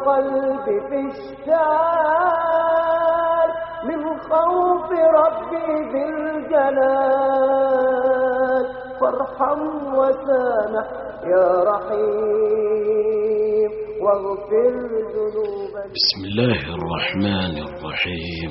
القلب في اشتعال من خوف ربي ذي الجلال فارحم وسامح يا رحيم واغفر ذنوبا. بسم الله الرحمن الرحيم.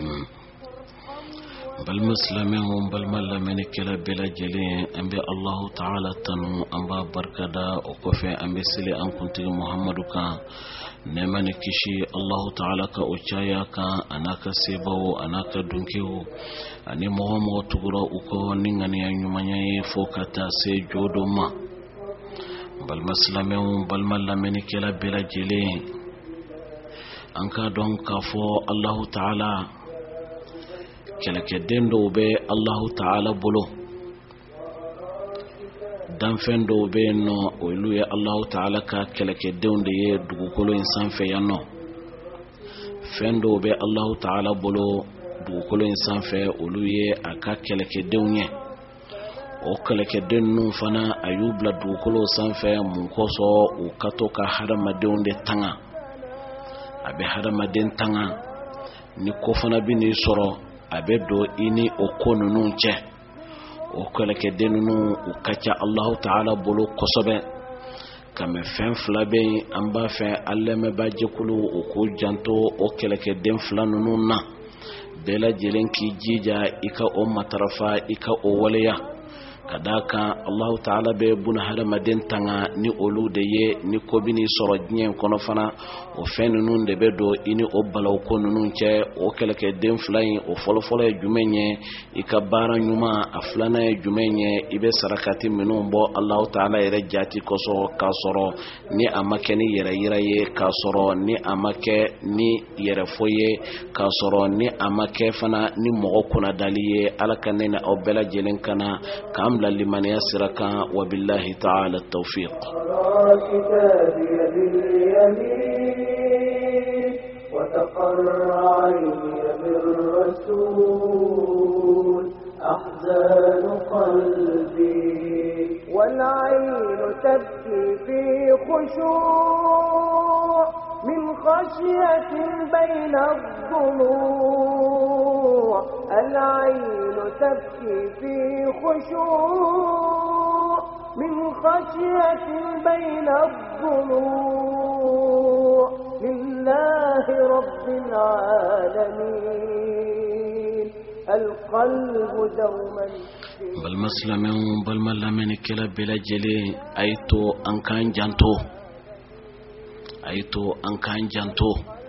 بالمسلمين بالملمين كلا بلا جلي أنبي الله تعالى تنو أنبا بركدا وكفي أنبي سلي أن كنت محمد كان نمني كشي الله تعالى كأوشايا كان أناك سيبو أناك دنكيو أني مهمو تغرى أكو نغني أنيماني فوكتا سيجودو ما بالمسلمين بالملمين كلا بلا جلي أنك دون كفو الله تعالى kelekeden dɔw bɛ Allahu Ta'ala bolo danfɛn dɔw bɛ yen nɔ olu ye Allahu Ta'ala ka kɛlɛkɛdenw de ye dugukolo in sanfɛ yan nɔ fɛn dɔw bɛ Allahu Ta'ala bolo dugukolo in sanfɛ olu ye a ka kɛlɛkɛdenw ye o kɛlɛkɛden ninnu fana a y'u bila dugukolo sanfɛ mun kosɔn u ka to ka hadamadenw de tanga a bɛ hadamaden tanga ni ko fana bɛ n'i sɔrɔ a bɛ don i ni o ko ninnu cɛ o kɛlɛkɛden ninnu u ka ca Allahu Ta'ala bolo kosɛbɛ kama fɛn fila bɛ yen an b'a fɛ an lamɛnbaa jɛkulu u k'u janto o kɛlɛkɛden fila ninnu na bɛɛ lajɛlen k'i jija i ka o matarafa i ka o waleya ka d'a kan Allahu Ta'ala bɛ buna hadamaden tanga ni olu de ye ni ko bɛ n'i sɔrɔ diɲɛ kɔnɔ fana o fɛn ninnu de bɛ don i ni o balaw ko ninnu cɛ o kɛlɛkɛden fila in o fɔlɔfɔlɔ ye jumɛn ye i ka baara ɲuman a filanan ye jumɛn ye i bɛ sarakati minnu bɔ Allahu Ta'ala yɛrɛ jati kosɔn k'a sɔrɔ ni a ma kɛ ni yɛrɛ yira ye k'a sɔrɔ ni a ma kɛ ni yɛrɛ fɔ ye k'a sɔrɔ ni a ma kɛ fana ni mɔgɔ kunnadali ye Ala ka ne ni aw bɛɛ lajɛlen kana k'an bila limaniya sira kan wa billahi ta'ala tawfiq. وتقر عيني بالرسول أحزان قلبي والعين تبكي في خشوع من خشية بين الضلوع العين تبكي في خشوع من خشية بين الضلوع لله رب العالمين القلب دوما بالمسلمين بالملمين كلا بلا جلي أيتو أنكان جانتو أيتو أنكان جانتو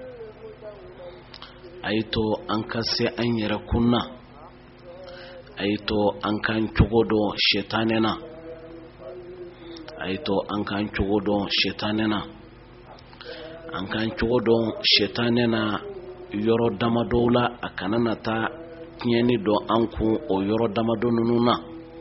أيتو أنكسي أن يركونا أيتو أنكان تغودو شيطاننا أيتو أنكان تغودو شيطاننا an kan cogo don shetane na yɔrɔ damadɔw la a kana na taa tiɲɛni don an kun o yɔrɔ damadɔ ninnu na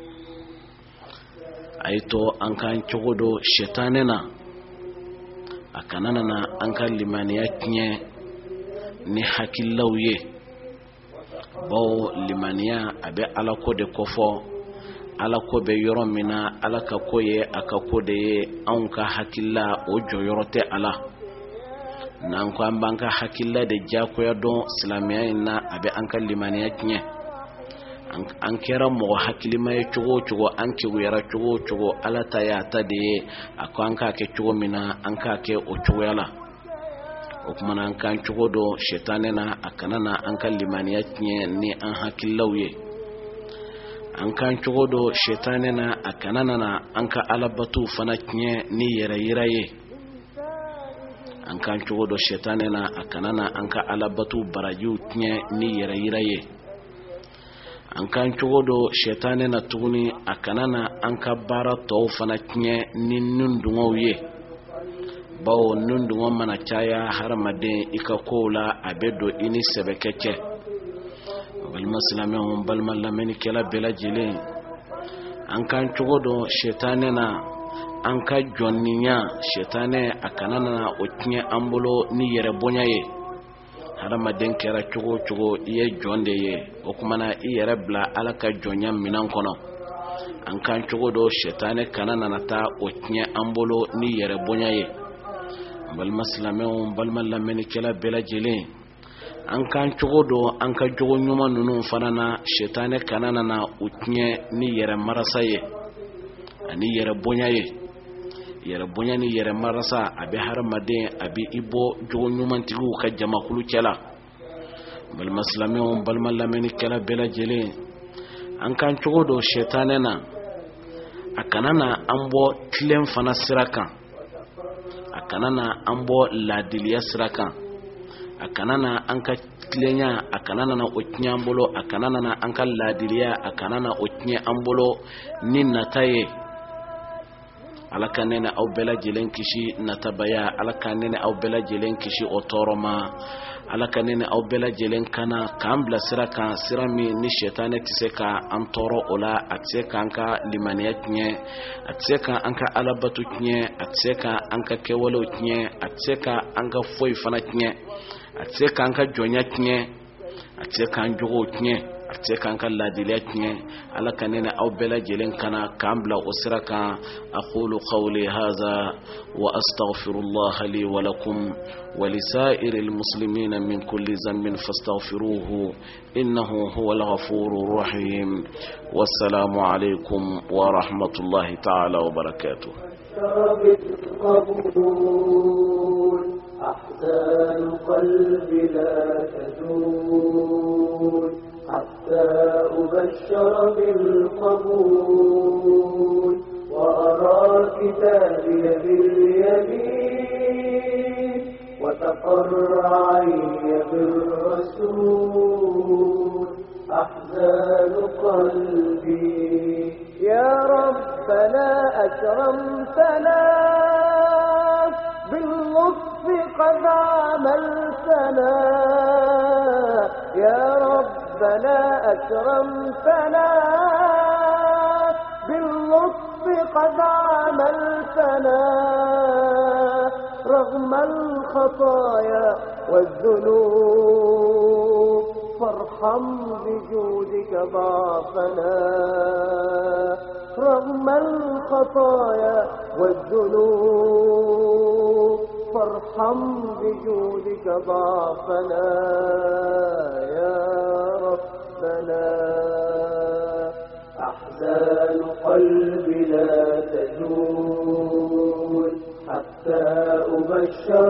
a yi to an kan cogo don shetane na a kana na an ka limaniya tiɲɛ ni hakililaw ye bawo limaniya a bɛ Ala ko de kofɔ Ala ko bɛ yɔrɔ min na Ala ka ko ye a ka ko de ye anw ka hakilila o jɔyɔrɔ tɛ a la n'an ko an b'an ka hakilila de jakoya dɔn silamɛya in na a bɛ an ka limaniya tiɲɛ an kɛra mɔgɔ hakilima ye cogo o cogo an kewuyara cogo o cogo Ala ta y'a ta de ye a ko an k'a kɛ cogo min na an k'a kɛ o cogoya la o kumana an kan cogo dɔn shetane na a kana na an ka limaniya tiɲɛ ni an hakililaw ye an kan cogo dɔn shetane na a kana na an ka alabatu fana tiɲɛ ni yɛrɛ yira ye an kan cogo dɔ shetane na a kana na an ka alabatu barajiw tiɲɛ ni yɛrɛ yira ye an kan cogo dɔ shetane na tuguni a kana na an ka baara tɔw fana tiɲɛ ni nundungaw ye bawo nundungaw mana caya hadamaden i ka kow la a bɛ don i ni sɛbɛkɛ cɛ balima silamɛw balima lamɛnnikɛla bɛɛ lajɛlen an kan cogo dɔ shetane na an ka jɔnniya shetane a kana na o tiɲɛ an bolo ni yɛrɛ bonya ye hadamaden kɛra cogo o cogo i ye jɔn de ye o kumana i yɛrɛ bila Ala ka jɔnya minan kɔnɔ an kan cogo dɔ shetane kana na taa o tiɲɛ an bolo ni yɛrɛ bonya ye balma silamɛw balma lamɛnnikɛla bɛɛ lajɛlen an kan cogo do an ka jogo ɲuman ninnu fana na shetane kana na u tiɲɛ ni yɛrɛ marasa ye ani yɛrɛ bonya ye. Yɛrɛ bonya ni yɛrɛ marasa a bɛ hadamaden a bɛ i bɔ jogo ɲumantigiw ka jamakulu cɛla. Balima silamɛw balima lamɛnnikɛla bɛɛ lajɛlen an kan cogo do shetane na a kana na an bɔ tilen fana sira kan, a kana na an bɔ ladiliya sira kan, a kana na an ka tilenya a kana na o tiɲɛ an bolo, a kana na an ka ladiliya a kana na o tiɲɛ an bolo ni nata ye. Ala ka nɛnɛ aw bɛɛ lajɛlen kisi natabaya, Ala ka nɛnɛ aw bɛɛ lajɛlen kisi o tɔɔrɔ ma, Ala ka nɛnɛ aw bɛɛ lajɛlen kana k'an bila sira kan, sira min ni shetane tɛ se ka an tɔɔrɔ o la, a tɛ se k'an ka limaniya tiɲɛ, a tɛ se k'an ka alabato tiɲɛ, a tɛ se k'an ka kɛwalew tiɲɛ, a tɛ se k'an ka foyi fana tiɲɛ, a tɛ se k'an ka jɔnya tiɲɛ, a tɛ se k'an jogow tiɲɛ, a tɛ se k'an ka ladiliya tiɲɛ. Ala ka nɛnɛ aw bɛɛ lajɛlen kana k'an bila o sira kan. aqulu qawli hadha wa astaghfirullaha li wa lakum wa lisairil muslimina min kulli dhanbin fastaghfiruhu innahu huwal ghafurur rahim. Wassalamu alaykum wa rahmatullahi ta'ala wa barakatuh. أحزان قلبي لا تزول حتى أبشر بالقبول وأرى كتابي باليمين وتقر عيني بالرسول. أحزان قلبي يا ربنا أكرمتنا باللطف قد عملتنا، يا ربنا أكرمتنا باللطف قد عملتنا، رغم الخطايا والذنوب فارحم بجودك ضعفنا، رغم الخطايا والذنوب فارحم بجودك ضعفنا يا ربنا. أحزان قلبي لا تزول حتى أبشر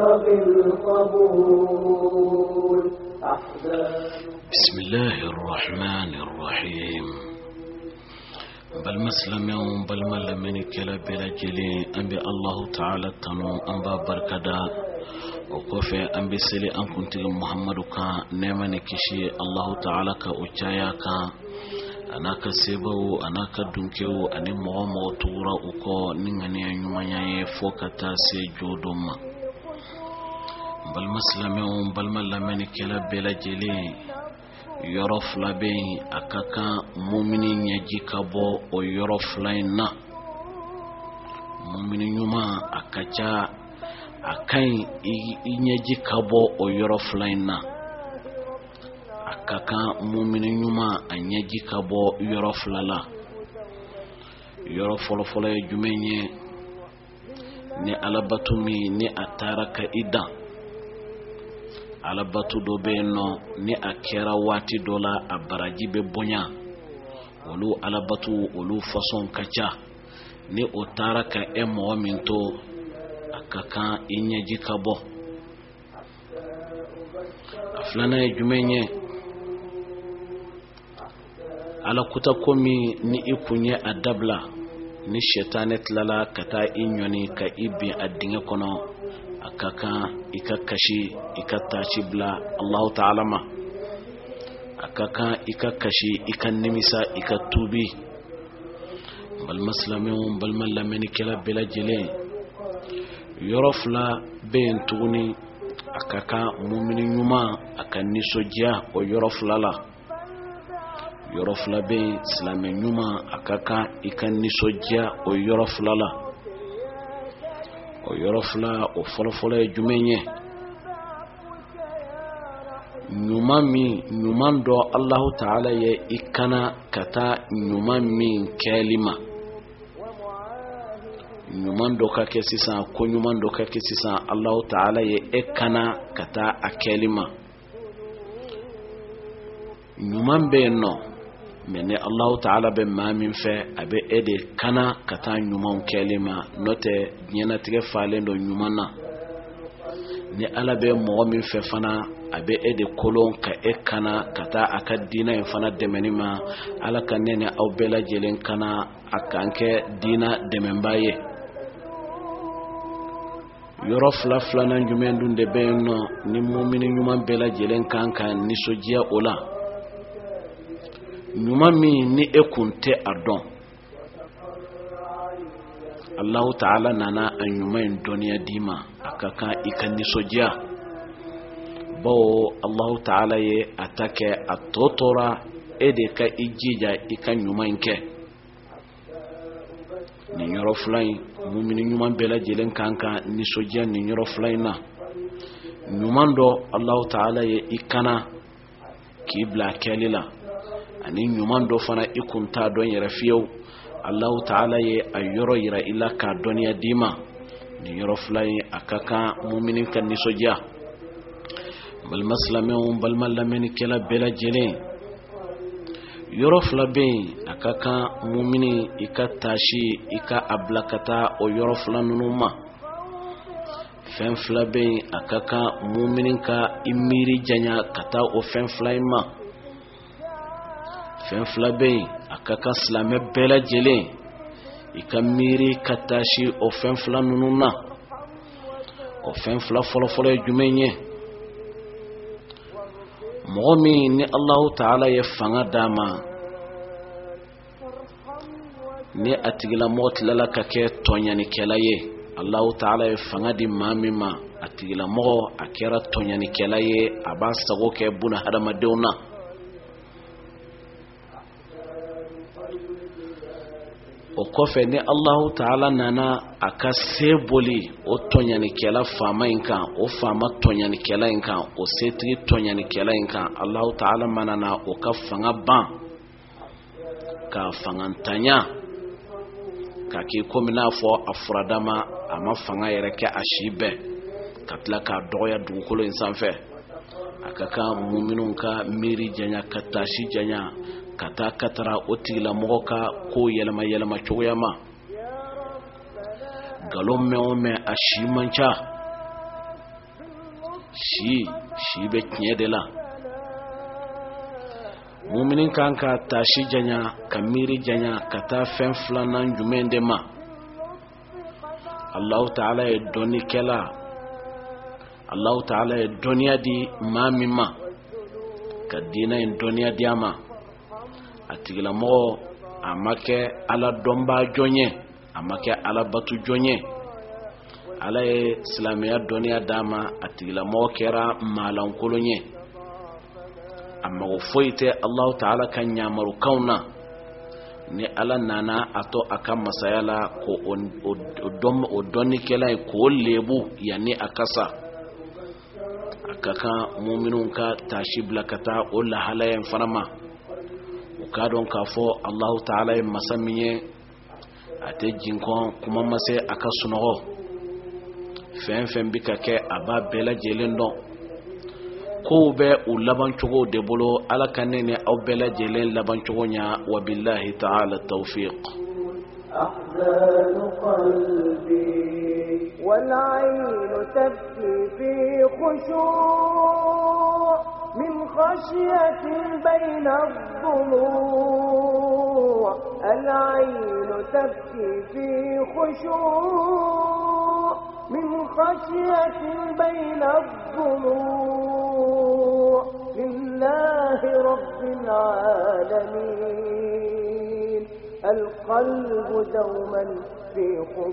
بالقبول. بسم الله الرحمن الرحيم. بل مسلمون بل ملمني كلا بلا جلي أنبي الله تعالى تنو أنبا بركدا وكوفي أنبي سلي أن كنت محمد كا نيماني كشي الله تعالى كا أجايا كا أناك سيبو أناك دنكيو أني مغامو تورا أكو نغني يومانيا فوكتا سيجودوم. بل مسلمون بل ملمني كلا بلا جلي yɔrɔ fila bɛ yen a ka kan mumini ɲɛji ka bɔ o yɔrɔ fila in na. Mumini ɲuman a ka ca a ka ɲi i ɲɛji ka bɔ o yɔrɔ fila in na. A ka kan mumini ɲuman a ɲɛji ka bɔ yɔrɔ fila la. Yɔrɔ fɔlɔfɔlɔ ye jumɛn ye? Ni alabato min ni a taara ka i dan. Alabatu do be no ni a kɛra waati dɔ la a baraji bɛ bonya, olu alabatu olu façon ka ca. Ni o taara ka mɔgɔ min to a ka kan i ɲɛji ka bɔ. A filanan ye jumɛn ye? Ala kuta ko min ni i kun ye a dabila, ni shetane tilala ka taa i ɲɔni ka i bin a dingɛ kɔnɔ, a ka kan i ka kasi i ka taaci bila Allahu Ta'ala ma. A ka kan i ka kasi i ka nimisa i ka tuubi. Balima silamɛw balima lamɛnnikɛla bɛɛ lajɛlen, yɔrɔ fila bɛ yen tuguni. A ka kan mumini ɲuman a ka nisɔndiya o yɔrɔ fila la. Yɔrɔ fila bɛ yen silamɛ ɲuman a ka kan i ka nisɔndiya o yɔrɔ fila la. O yɔrɔ fila o fɔlɔfɔlɔ ye jumɛn ye? Ɲuman dɔ Allahu Ta'ala ye i kana ka taa ɲuman min kɛli ma. ɲuman dɔ ka kɛ sisan ko ɲuman dɔ ka kɛ sisan Allahu Ta'ala ye kana ka taa a kɛli ma. ɲuman bɛ yen nɔ mais ni Allahu Ta'ala bɛ maa min fɛ a bɛ de kana ka taa ɲumanw kɛli ma, n'o tɛ diɲɛlatigɛ falen don ɲuman na. ni Ala bɛ mɔgɔ min fɛ fana a bɛ de kolon ka kana ka taa a ka diina in fana dɛmɛni ma. Ala ka ne ni aw bɛɛ lajɛlen kana a kan kɛ diina dɛmɛba ye. yɔrɔ filanan jumɛn dun de bɛ yen nɔ ni mumini ɲuman bɛɛ lajɛlen kan ka nisɔndiya o la. ɲuman min ni kun tɛ a dɔn, Allahu Ta'ala nana a ɲuman in dɔnniya di ma, a ka kan i ka nisɔndiya. bawo Allahu Ta'ala ye a ta kɛ a tɔ tora de ka i jija i ka ɲuman in kɛ. nin yɔrɔ fila in mumini ɲuman bɛɛ lajɛlen kan ka nisɔndiya nin yɔrɔ fila in na. ɲuman dɔ Allahu Ta'ala ye i kana k'i bila kɛli la, ani ɲuman dɔ fana i kun t'a dɔn yɛrɛ fiyewu, Allahu Ta'ala ye a yɔrɔ yira i la k'a dɔnniya d'i ma. nin yɔrɔ fila in a ka kan mumini ka nisɔndiya. balima silamɛw, balima lamɛnnikɛla bɛɛ lajɛlen, yɔrɔ fila bɛ yen a ka kan mumini i ka taasi i ka a bila ka taa o yɔrɔ fila ninnu ma. fɛn fila bɛ yen a ka kan mumini ka i miiri janya ka taa o fɛn fila in ma. fɛn fila bɛ yen a ka kan silamɛ bɛɛ lajɛlen i ka miiri ka taasi o fɛn fila ninnu na. o fɛn fila fɔlɔfɔlɔ ye jumɛn ye? mɔgɔ min ni Allahu Ta'ala ye fanga d'a ma, ni a tigilamɔgɔ tilala ka kɛ tɔɲanikɛla ye, Allahu Ta'ala ye fanga di maa min ma, a tigilamɔgɔ a kɛra tɔɲanikɛla ye, a b'a sago kɛ buna hadamadenw na. o kɔfɛ ni Allahu Ta'ala nana a ka se boli o tɔɲanikɛla faama in kan, o faama tɔɲanikɛla in kan, o setigi tɔɲanikɛla in kan, Allahu Ta'ala manana o ka fanga ban, ka fangantanya, ka k'i komi n'a fɔ a furadama a ma fanga yɛrɛ kɛ a si bɛɛ, ka tila k'a dɔgɔya dugukolo in sanfɛ. a ka kan muminun ka miiri janya, ka taasi janya, ka taa ka tara o tigilamɔgɔ ka ko yɛlɛma cogoya ma. nkalon mɛn o mɛn a si man ca, si bɛ tiɲɛ de la. muminin kan ka taasi janya, ka miiri janya, ka taa fɛn filanan jumɛn de ma? Allahu Ta'ala ye dɔnnikɛla, Allahu Ta'ala ye dɔnniya di maa min ma, ka diina in dɔnniya di a ma. a tigilamɔgɔ a ma kɛ Ala dɔnbaa jɔn ye, a ma kɛ Ala batu jɔn ye. Ala ye silamɛya dɔnniya d'a ma, a tigilamɔgɔ kɛra maalankolon ye. a mago foyi tɛ Allahu Ta'ala ka ɲamarukanw na. ni Ala nana a to a ka masaya la ko o dɔnnikɛla ye k'o lebu yanni a ka sa. a ka kan muminun ka taasi bila ka taa o lahalaya in fana ma. u k'a dɔn k'a fɔ Allahu Ta'ala ye masa min ye, a tɛ jinkɔn kuma ma se a ka sunɔgɔ. fɛn fɛn bi ka kɛ a b'a bɛɛ lajɛlen dɔn. kow bɛ u laban cogo de bolo. Ala ka ne ni aw bɛɛ lajɛlen laban cogo ɲa. wa billahi ta'ala tawfiq. أحزان قلبي والعين تبكي في خشوع من خشية بين الضلوع. العين تبكي في خشوع من خشية بين الضلوع. لله رب العالمين القلب دوما في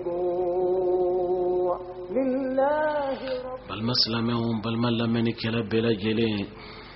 خضوع. لله بل مسلمهم بل ملمني كلا بلا جلين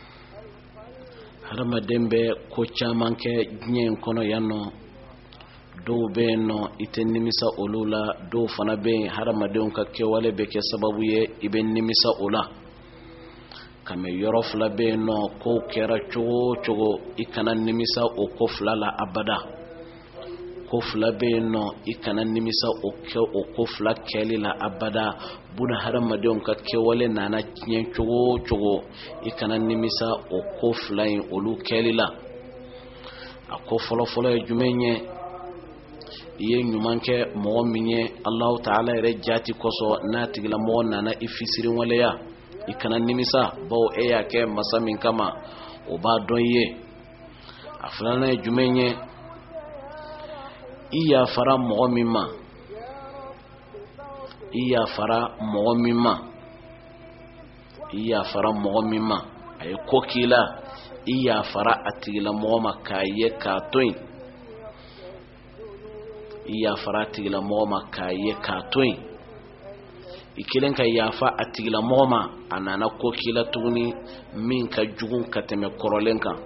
harama dembe ko caman kɛ diɲɛ in kɔnɔ yan nɔ. dɔw bɛ yen nɔ i tɛ nimisa olu la, dɔw fana bɛ yen hadamadenw ka kɛwale bɛ kɛ sababu ye i bɛ nimisa o la. kame yɔrɔ fila bɛ yen nɔ kow kɛra cogo o cogo i kana nimisa o ko fila la abada. ko fila bɛ yen nɔ i kana nimisa o ko fila kɛli la abada. Buna hadamadenw ka kɛwale nana tiɲɛ cogo o cogo i kana nimisa o ko fila in olu kɛli la. A ko fɔlɔfɔlɔ ye jumɛn ye? I ye ɲuman kɛ mɔgɔ min ye Allahu Ta'ala yɛrɛ jati kosɔn n'a tigila mɔgɔ nana i fisiri waleya i kana nimisa, bawo e y'a kɛ masa min kama o b'a dɔn i ye. A filanan ye jumɛn ye? I yafara mɔgɔ min ma, i yafara mɔgɔ min ma, i yafara mɔgɔ min ma, a ye ko k'i la, i yafara a tigila mɔgɔ ma k'a ye k'a to yen. I yafara a tigila mɔgɔ ma k'a ye k'a to yen. I kelen ka yafa a tigila mɔgɔ ma, a nana ko k'i la tuguni min ka jugu ka tɛmɛ kɔrɔlen kan.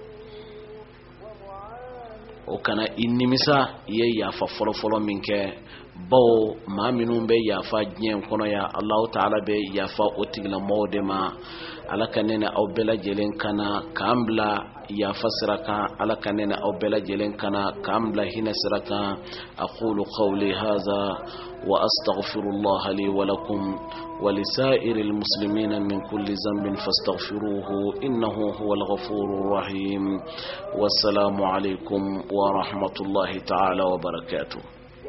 O kana i nimisa i ye yafa fɔlɔfɔlɔ min kɛ, bawo maa minnu bɛ yafa diɲɛ kɔnɔ ya Allahu Ta'ala bɛ yafa o tigilamɔgɔw de ma. Ala ka ne ni aw bɛɛ lajɛlen kana k'an bila yafa sira kan. Ala ka ne ni aw bɛɛ lajɛlen kana k'an bila hinɛ sira kan. Aqulu qawli hadha wa astaghfirullah li wa lakum wa lisairil muslimina min kulli dhanbin fastaghfiruhu innahu huwal ghafurur rahim. Wassalamu alaykum wa rahmatullahi ta'ala wa barakatuh.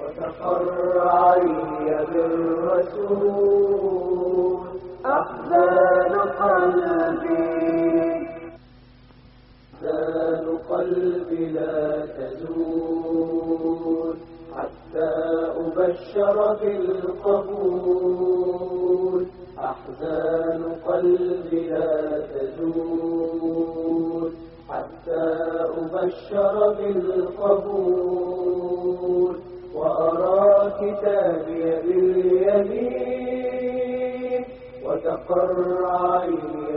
أحزان قلبي لا تزول حتى أبشر بالقبول. أحزان قلبي لا تزول حتى أبشر بالقبول. وأرى كتابي باليمين وتقر عيني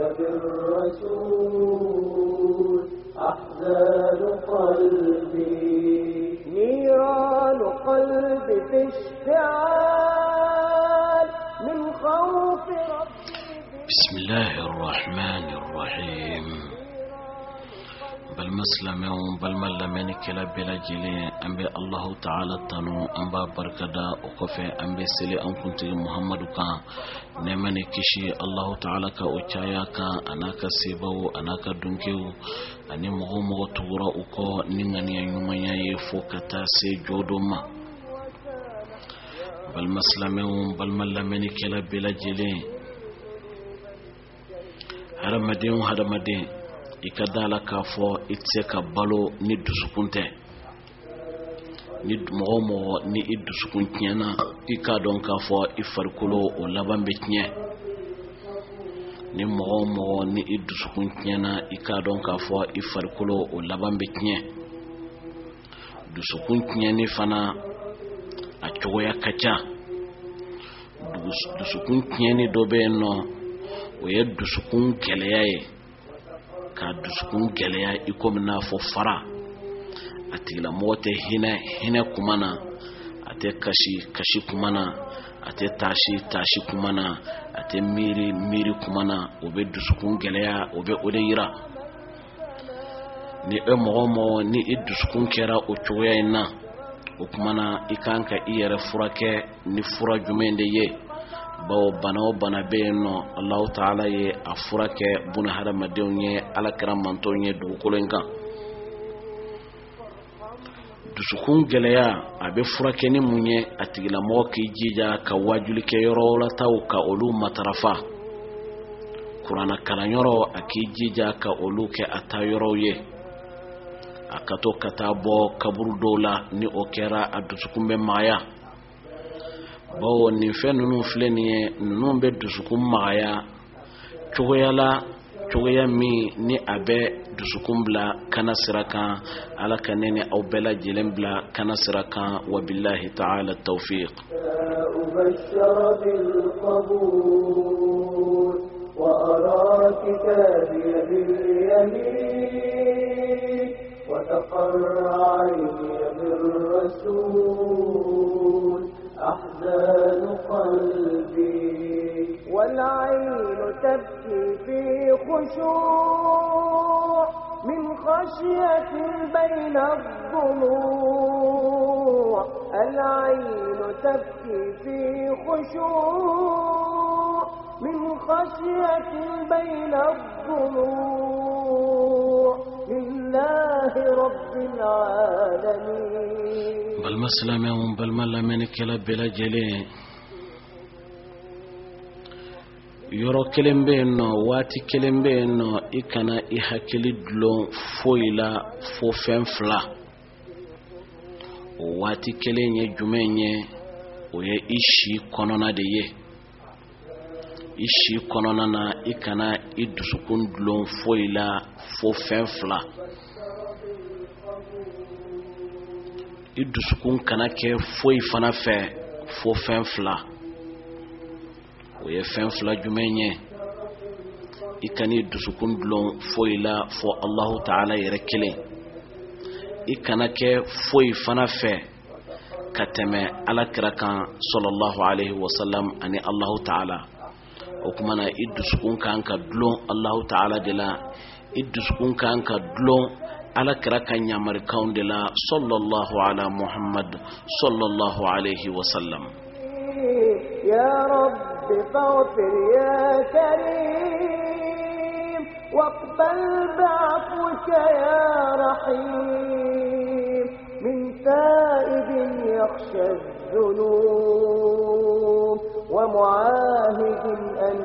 بالرسول. أحزان قلبي نيران قلبي في اشتعال من خوف ربي. بسم الله الرحمن الرحيم. بل مسلمون بل ملمن كلا بلا جلي أنبي الله تعالى تنو أنبا بركدا وكفي أنبي سلي أن كنت محمد كان نمني كشي الله تعالى كأوچايا كان أناك سيبو أناك دنكيو أني مغو تورا أكو نغني يوميا يفوكتا سيجودو ما. بل مسلمون بل ملمن كلا بلا جلي هرمدين هرمدين ikadala ka fɔ i tɛ se ka balo ni dusukun tɛ. Ni mɔgɔ mɔgɔ ni i dusukun tiɲɛna i ka dɔn ka fɔ i farikolo o laban bɛ tiɲɛ. Ni mɔgɔ mɔgɔ ni i dusukun tiɲɛna i ka dɔn ka fɔ i farikolo o laban bɛ tiɲɛ. Dusukun tiɲɛni fana a cogoya ka ca. Dusukun tiɲɛni dɔ bɛ yen nɔ o ye dusukun gɛlɛya ye. Ka dusukun gɛlɛya i komi n'a fɔ fara. A tigilamɔgɔ tɛ hinɛ kuma na, a tɛ kasi kuma na, a tɛ taasi kuma na, a tɛ miiri kuma na. O bɛ dusukun gɛlɛya, o bɛ o de yira. Ni e mɔgɔ mɔgɔ ni i dusukun kɛra o cogoya in na, o kuma na i kan ka i yɛrɛ furakɛ ni fura jumɛn de ye. Bawo bana o bana bɛ yen nɔ Allahu Ta'ala ye a furakɛ buna hadamadenw ye, alakira mantonw ye dugukolo in kan. Dusukun gɛlɛya a bɛ furakɛ ni mun ye? A tigilamɔgɔ k'i jija ka wajulikɛ yɔrɔ la taw ka olu matarafa. Kurana kalanyɔrɔ a k'i jija ka olu kɛ a ta yɔrɔw ye. A ka to ka taa bɔ kaburu dɔw la ni o kɛra a dusukun bɛ magaya. Bawo nin fɛn ninnu filɛ nin ye, ninnu bɛ dusukun magaya cogoya min ni a bɛ dusukun bila kana sira kan. Ala ka ne ni aw bɛɛ lajɛlen bila kana sira kan. Wabillahi ta'ala tawfiq. أحزان قلبي والعين تبكي في خشوع من خشية بين الضلوع. العين تبكي في خشوع من خشية بين الضلوع لله رب العالمين. بل مسلم يوم بل ملمن كلا بلا جلي yoro kelen be no wati kelen be no ikana I hakili dulon foila fo fen fla o wati kelen ye jumenye o ye ishi konona de ye ishi konona na ikana idusukun dulon foila fo fen fla idusukun kana ke foi fana fe fo fen fla o ye fen fla jumenye ikani dusukun dulon foila fo Allah Ta'ala yere kelen ikana ke foi fana fe kateme alakira kan sallallahu alaihi wasallam ani Allah Ta'ala o kuma na idusukun kan ka dulon Allah Ta'ala de la idusukun kan ka dulon alakira kan nyamar kan de la sallallahu ala Muhammad sallallahu alaihi wasallam. يا رب فاغفر يا كريم واقبل بعفوك يا رحيم من تائب يخشى الذنوب ومعاهد أن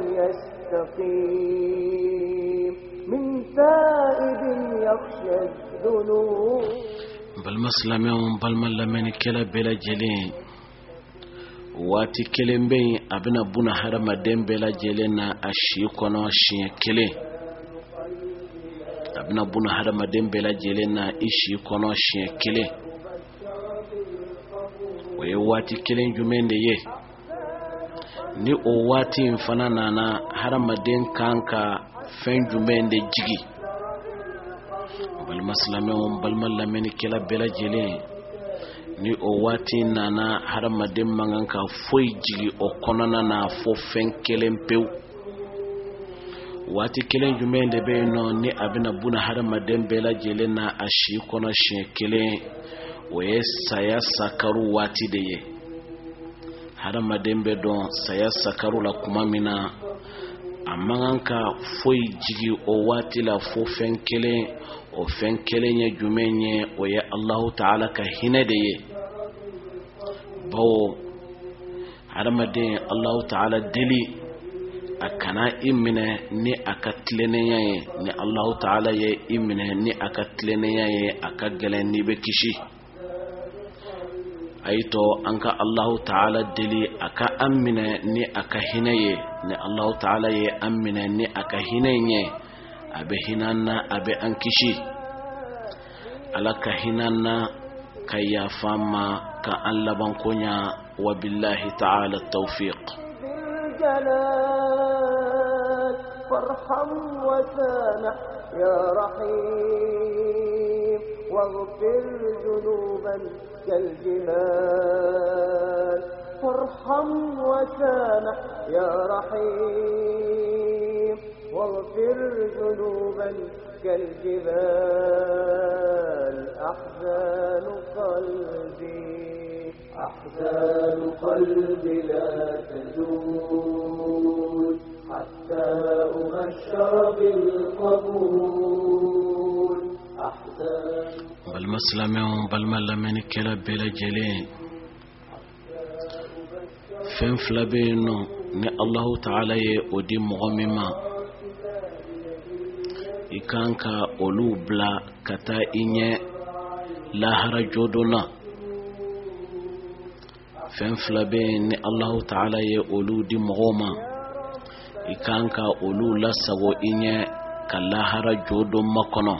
يستقيم من تائب يخشى الذنوب. بل مسلمون بل ملمن كلا بلا جلين wati kelen be abina buna harama dembela jelena ashi kono shi kelen abina buna harama dembela jelena ishi kono shi kelen we wati kelen jumende ye ni o wati mfana na harama den kanka fen jumende jigi bal maslame bal malameni kala bela jelen ni o wati nana haramadin manganka foi jigi o konana na fo fen kelen pew wati kelen jumende be no ni abina buna haramadin bela jelena ashi kono she kelen we saya sakaru wati de ye haramadin be don saya sakaru la kuma mina amanganka foi jigi o wati la fo fen kelen o fen kelen ye jumenye o ye Allah Ta'ala ka hine de ye bawo haramadin Allah Ta'ala dili akana imine ni akatlenenya ye ni Allah Ta'ala ye imine ni akatlenenya ye akagelen ni be kishi ayto anka Allah Ta'ala dili aka amine ni akahine ye ni Allah Ta'ala ye amine ni akahine ye abe hinanna abe ankishi alaka hinanna kaya fama ka allaban kunya wa billahi ta'ala at-tawfiq. فارحم وسامح يا رحيم واغفر ذنوبا كالجبال فارحم وسامح يا رحيم واغفر ذنوبا كالجبال أحزان قلبي لا تزول حتى أبشر بالقبول بل مسلمون بل ملمن كلا بلا جلين فين فلبينو ni Allah Ta'ala ye odi mɔgɔmima ikanka olu bla kata inye lahara jodona fen flabe ni Allah Ta'ala ye olu di mɔgɔma ikanka olu lasago inye ka lahara jodon makono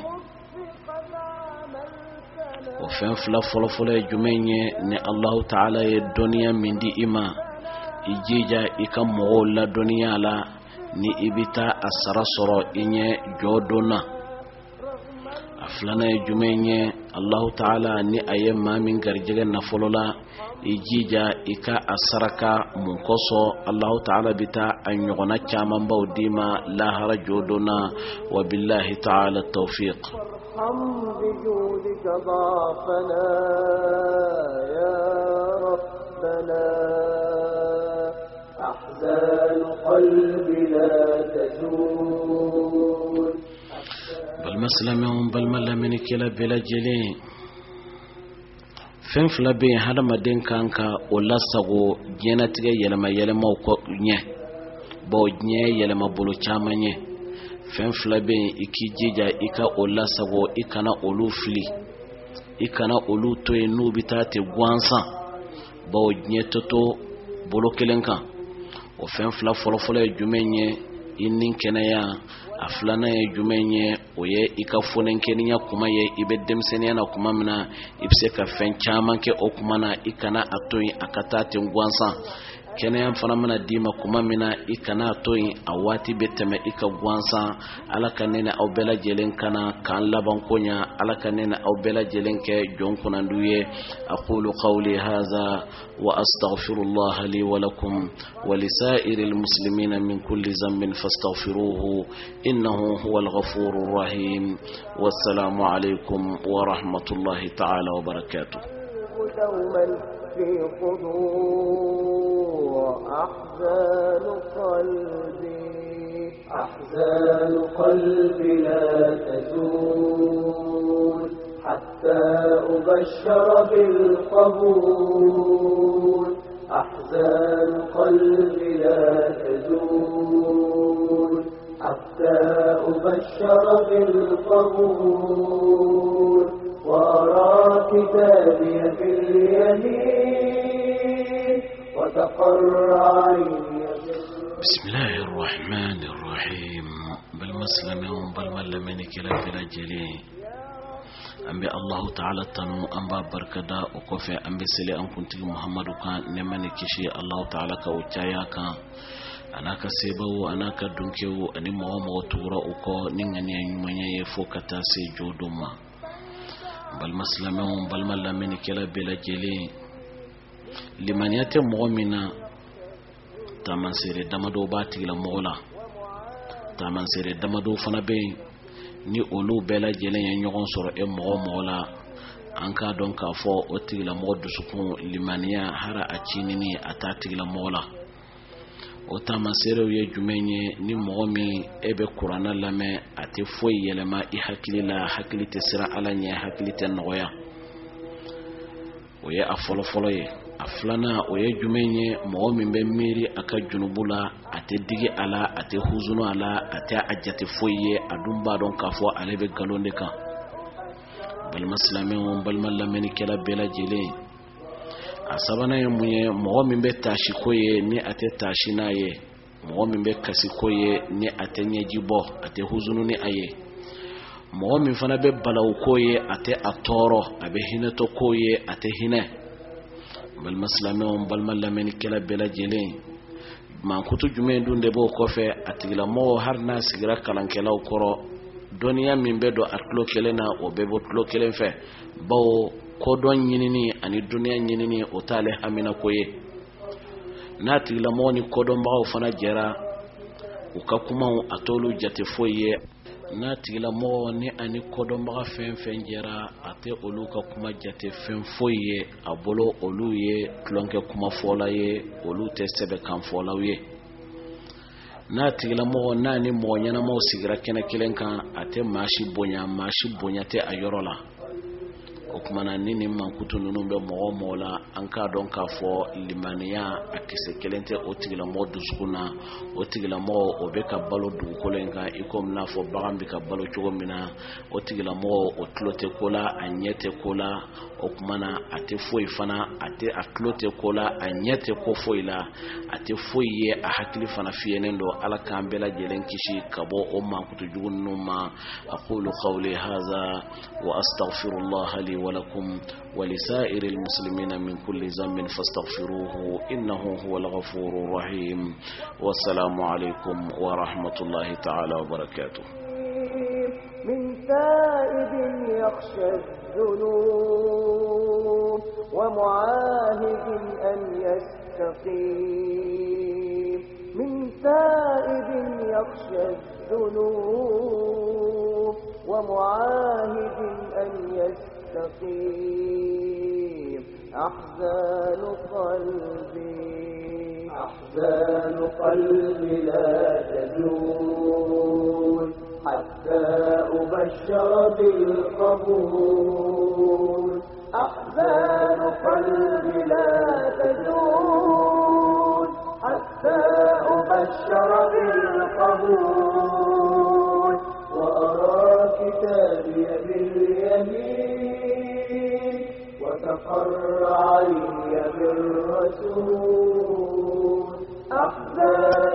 o fen fla fɔlɔfɔlɔ ye jumɛn ye ni Allah Ta'ala ye dɔniya min di ima ijija ika mɔgɔw la dɔniya la ni ibita asara sɔrɔ inye jodona aflana ye jumɛn ye Allah Ta'ala ni aye mamin garjege nafolo la ijija ika asaraka mun koso Allah Ta'ala bita an ɲɔgɔnna caman baw dima lahara jodona wa billahi ta'ala tawfiq. وارحم بجودك ضعفنا يا ربنا. أحزان قلبي لا تزول بالمسلمين بالملمين كلا بلا جلي فين فلبين هذا مدين كانك ولا سغو جنتك يلما يلما وكنيه بو نيه يلما بولو چامنيه فين فلبين iki jija ika ولا سغو ikana olu fili ikana olu to enu bitate gwansa bɔ nye toto bolo kelen kan o fɛn fila fɔlɔfɔlɔ ye jumɛn ye i ni kɛnɛya a filanan ye jumɛn ye o ye i ka fɔlenkɛniya kuma ye i bɛ denmisɛnniya na kuma min na i bɛ se ka fɛn caman kɛ o kuma na i kana a to yen a ka taa ten gansan kɛnɛya fana mana d'i ma kuma min na i kana a to yen a waati bɛ tɛmɛ i ka gansan ala ka ne ni aw bɛɛ lajɛlen kana k'an laban ko ɲa ala ka ne ni aw bɛɛ lajɛlen kɛ jɔn kunnandu ye aqulu qawli hadha wa astaghfirullaha li wa lakum wa lisairil muslimina min kulli dhanbin fastaghfiruhu innahu huwal ghafurur rahim wassalamu alaykum wa rahmatullahi ta'ala wa barakatuh. في خضوع أحزان قلبي لا تزول حتى أبشر بالقبول. أحزان قلبي لا تزول حتى أبشر بالقبول وأرى كتابي في اليمين وتقر عيني. بسم الله الرحمن الرحيم بالمسلم بالملمين كلا بلا جلي أنبي الله تعالى تنو أنبا بركدا وكفي أنبي سلي أن كنت محمد كان نمني كشي الله تعالى كوتايا كان أنا كسيبو أنا كدنكو أني موامو تورا وكو نينغني يمني يفوكتا سيجودوما بالمسلمين بالملمين كلا بلا جلي لمن يتم مؤمنا taman sere damado bati la mola taman sere damado fana be ni olu bela jelen ya nyogon soro e mola anka don ka fo o tigla modu sukun limaniya hara a cinini ata tigla mola o taman sere ye jumenye ni momi ebe qur'ana lame ate foy yelema i hakili la hakili te sira ala nya hakili te noya o ye afolo folo ye aflana o ye jumenye mɔgɔ min bɛ miiri a ka junubu la a tɛ digi a la a tɛ huzunu a la a tɛ a jate foyi ye a dun b'a dɔn k'a fɔ ale bɛ galon de kan balima silamɛw balima lamɛnnikɛla bɛɛ lajɛlen a sabanan ye mun ye mɔgɔ min bɛ taasi ko ye ni a tɛ taasi n'a ye mɔgɔ min bɛ kasi ko ye ni a tɛ ɲɛji bɔ a tɛ huzunu ni a ye mɔgɔ min fana bɛ balawu ko ye a tɛ a tɔɔrɔ a bɛ hinɛtɔ ko ye a tɛ hinɛ balima silamɛw balima lamɛnnikɛla bɛɛ lajɛlen mankutu jumɛn dun de b'o kɔfɛ a tigilamɔgɔ hali n'a sigira kalankɛlaw kɔrɔ dɔnniya min bɛ don a tulo kelen na o bɛ bɔ tulo kelen fɛ bawo kodɔn ɲinini ani duniya ɲinini o t'ale hamina ko ye n'a tigilamɔgɔ ni kodɔnbagaw fana jɛra u ka kumaw a t'olu jate foyi ye n'a tigilamɔgɔ ni ani kodɔnbaga fɛn fɛn jɛra a tɛ olu ka kuma jate fɛn foyi ye a bolo olu ye tulonkɛ kuma fɔla ye olu tɛ sɛbɛkan fɔlaw ye n'a tigilamɔgɔ n'a ni mɔgɔ ɲɛnamaw sigira kɛnɛ kelen kan a tɛ maa si bonya tɛ a yɔrɔ la o kumana ni mankutu ninnu bɛ mɔgɔ la an k'a dɔn k'a fɔ limaniya a kisɛ kelen tɛ o tigilamɔgɔ dusukun na o tigilamɔgɔ o bɛ ka balo dugukolo in kan i komi n'a fɔ bagan bɛ ka balo cogo min na o tigilamɔgɔ o tulo tɛ ko la a ɲɛ tɛ ko la o kumana a tɛ foyi fana a tulo tɛ ko la a ɲɛ tɛ ko foyi la a tɛ foyi ye a hakili fana fiyɛnen don ala k'an bɛɛ lajɛlen kisi ka bɔ o mankutu jugu ninnu ma aqulu qawli hadha wa astaghfirullah li ولكم ولسائر المسلمين من كل ذنب فاستغفروه إنه هو الغفور الرحيم والسلام عليكم ورحمة الله تعالى وبركاته. من تائب يخشى الذنوب ومعاهد أن يستقيم. من تائب يخشى الذنوب ومعاهد أن يستقيم. أحزان قلبي لا تزول حتى أبشر بالقبول. أحزان قلبي لا تزول حتى أبشر بالقبول. وأرى كتابي باليمين وتقر عيني بالرسول. أحزان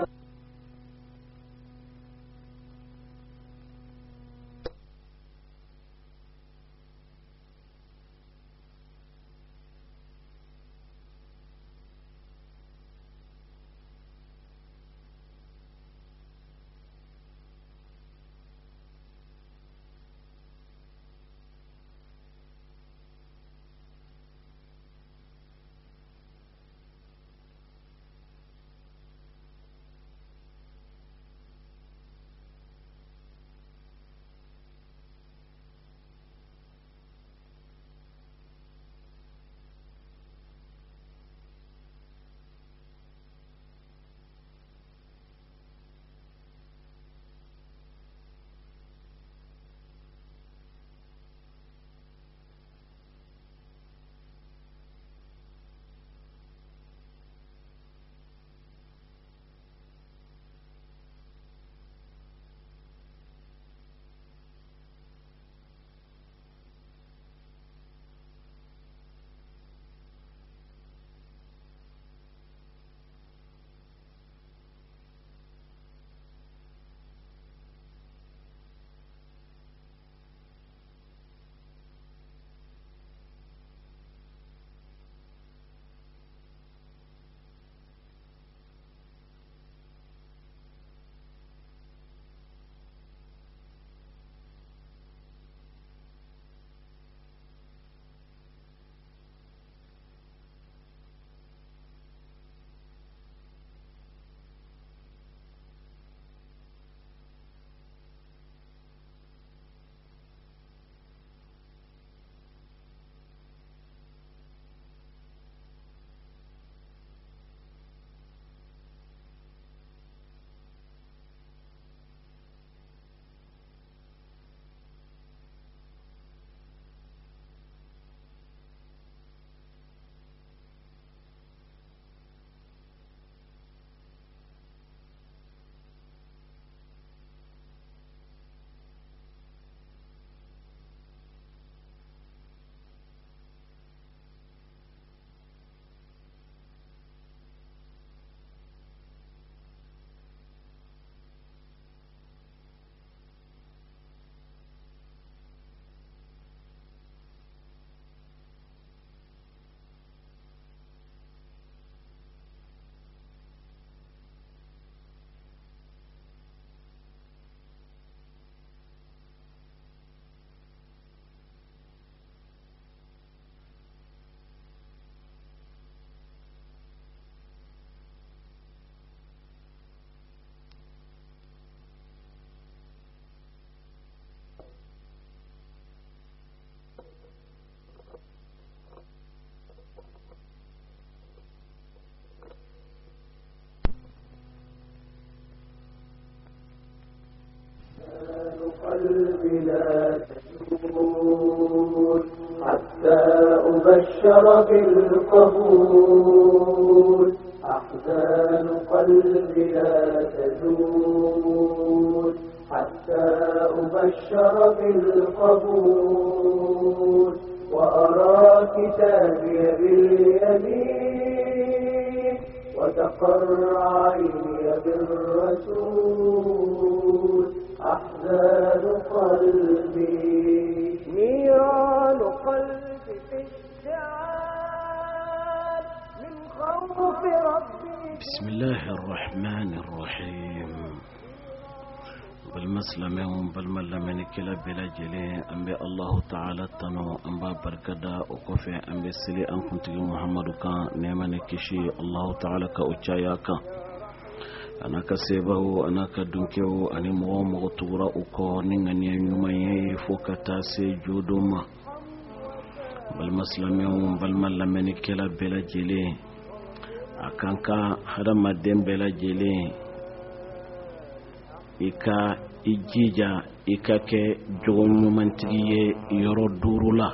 قلبي لا تزول حتى أبشر بالقبول. أحزان قلبي لا تزول حتى أبشر بالقبول. وأرى كتابي باليمين وتقر عيني بالرسول. أحزان قلبي نيران قلبي في الشعاب من خوف ربي. بسم الله الرحمن الرحيم. بالمسلمين بالملمين كلا بلا جلي أنبي الله تعالى تنو أنبا بركدا وكفي أنبي سلي أن كنت محمد كان نيمان كشي الله تعالى كأوچايا كان anaka sebawo anaka dunkewo ani mɔgɔ mɔgɔ tugura u kɔ ni ŋaniya ɲuman ye fo ka taa se jodo ma. Balima silamɛw balima lamɛnnikɛla bɛɛ lajɛlen a kan ka hadamaden bɛɛ lajɛlen i ka i jija i ka kɛ jogo ɲumantigi ye yɔrɔ duuru la.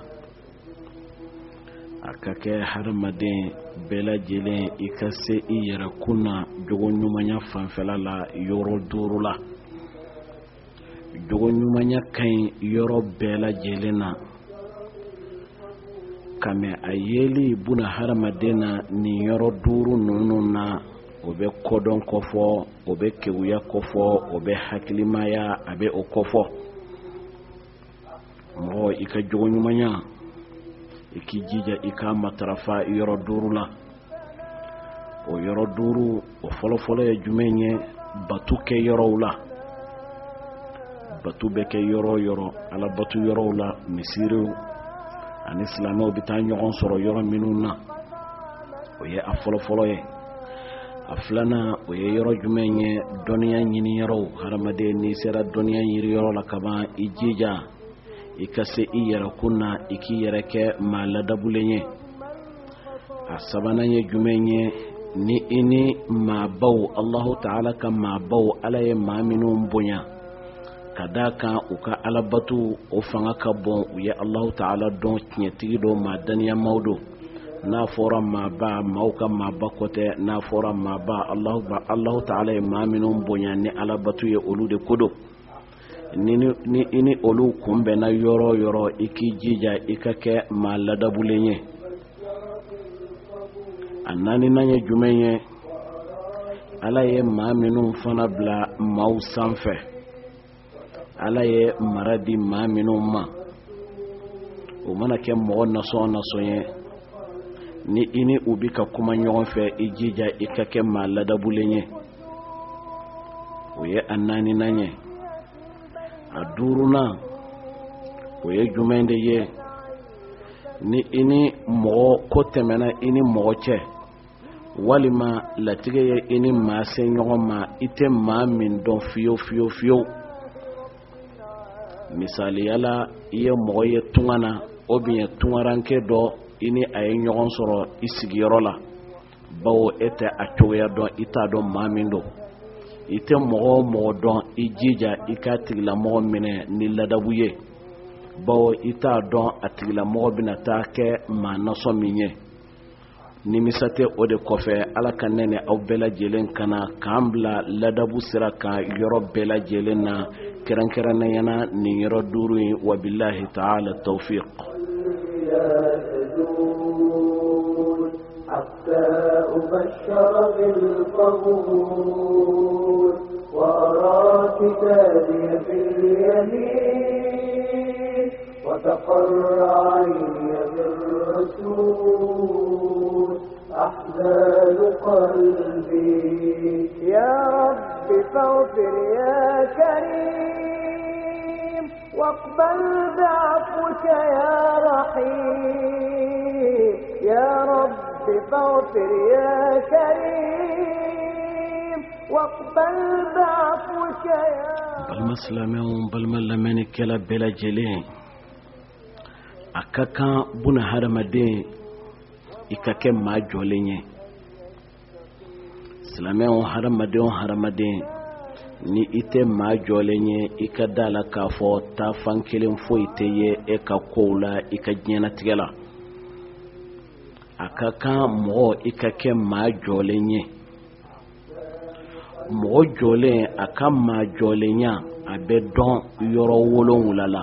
A ka kɛ hadamaden bɛɛ lajɛlen i ka se i yɛrɛ kunna jogo ɲumanya fanfɛla la yɔrɔ duuru la. Jogo ɲumanya ka ɲi yɔrɔ bɛɛ lajɛlen na. Kame a yeli buna hadamaden na nin yɔrɔ duuru ninnu na o bɛ kɔdɔn kɔfɔ, o bɛ kewuya kɔfɔ, o bɛ hakilimaya a bɛ o kɔfɔ. Mɔgɔ i ka jogo ɲumanya i k'i jija i ka matarafa yɔrɔ duuru la. O yɔrɔ duuru o fɔlɔfɔlɔ ye jumɛn ye? Batu kɛ yɔrɔw la. Batu bɛ kɛ yɔrɔ yɔrɔ, ala batu yɔrɔw la, misiriw ani silamɛw bɛ taa ɲɔgɔn sɔrɔ yɔrɔ minnu na. O ye a fɔlɔfɔlɔ ye. A filanan o ye yɔrɔ jumɛn ye? Dɔnniya ɲini yɔrɔw. Hadamaden n'i sera dɔnniya ɲini yɔrɔ la kaban i jija i ka se i yɛrɛ kunna i k'i yɛrɛ kɛ maa ladabulen ye. A sabanan ye jumɛn ye? Ni i ni maabaw, Allahu Ta'ala ka maabaw, ala ye maa minnu bonya ka da kan u ka alabatu o fanga ka bon, u ye Allahu Ta'ala dɔn tiɲɛtigi do, maa daniyamaw do. N'a fɔra maaba, maaw ka maaba kɔtɛ. N'a fɔra maaba, Allahu Ta'ala ye maa minnu bonya ni alabatu ye olu de ko do. Ni i ni olu kunbɛnna yɔrɔ yɔrɔ i k'i jija i ka kɛ maa ladabulen ye. A naaninan ye jumɛn ye? Ala ye maa minnu fana bila maaw sanfɛ. Ala ye mara di maa minnu ma. O mana kɛ mɔgɔ nasɔn nasɔn ye, ni i ni u bi ka kuma ɲɔgɔn fɛ i jija i ka kɛ maa ladabulen ye. O ye a naaninan ye. A duurunan o ye jumɛn de ye? Ni i ni mɔgɔ ko tɛmɛna i ni mɔgɔ cɛ, walima latigɛ ye i ni maa se ɲɔgɔn ma, i tɛ maa min dɔn fiyewu fiyewu fiyewu. Misaliyala i ye mɔgɔ ye tunga na, o bien tungaranke dɔ i ni a ye ɲɔgɔn sɔrɔ i sigiyɔrɔ la, bawo e tɛ a cogoya dɔn, i t'a dɔn maa min don. I tɛ mɔgɔ o mɔgɔ dɔn, i jija i ka tigilamɔgɔ minɛ ni ladabu ye, bawo i t'a dɔn a tigilamɔgɔ bɛna taa kɛ maa nasɔn min ye. Nimisa tɛ o de kɔfɛ, ala ka nɛnɛ aw bɛɛ lajɛlen kana k'an bila ladabu sira kan yɔrɔ bɛɛ lajɛlen na, kɛrɛnkɛrɛnnenya nin yɔrɔ duuru in. Wabillahi ta'ala tawfiq. وتقر عيني بالرسول أحزان قلبي. يا رب فاغفر يا كريم واقبل بعفوك يا رحيم. يا رب فاغفر يا كريم واقبل بعفوك يا. Balmaslamew balmalamɛnnikɛla bɛɛ lajɛlen, a ka kan buna hadamaden i ka kɛ maa jɔlen ye. Silamɛw hadamaden ni i tɛ maa jɔlen ye, i ka da la k'a fɔ taafan kelen foyi tɛ ye e ka kow la i ka diɲɛnatigɛ la. A ka kan mɔgɔ i ka kɛ maa jɔlen ye. Mɔgɔ jɔlen, a ka maa jɔlenya a bɛ dɔn yɔrɔ 7 la.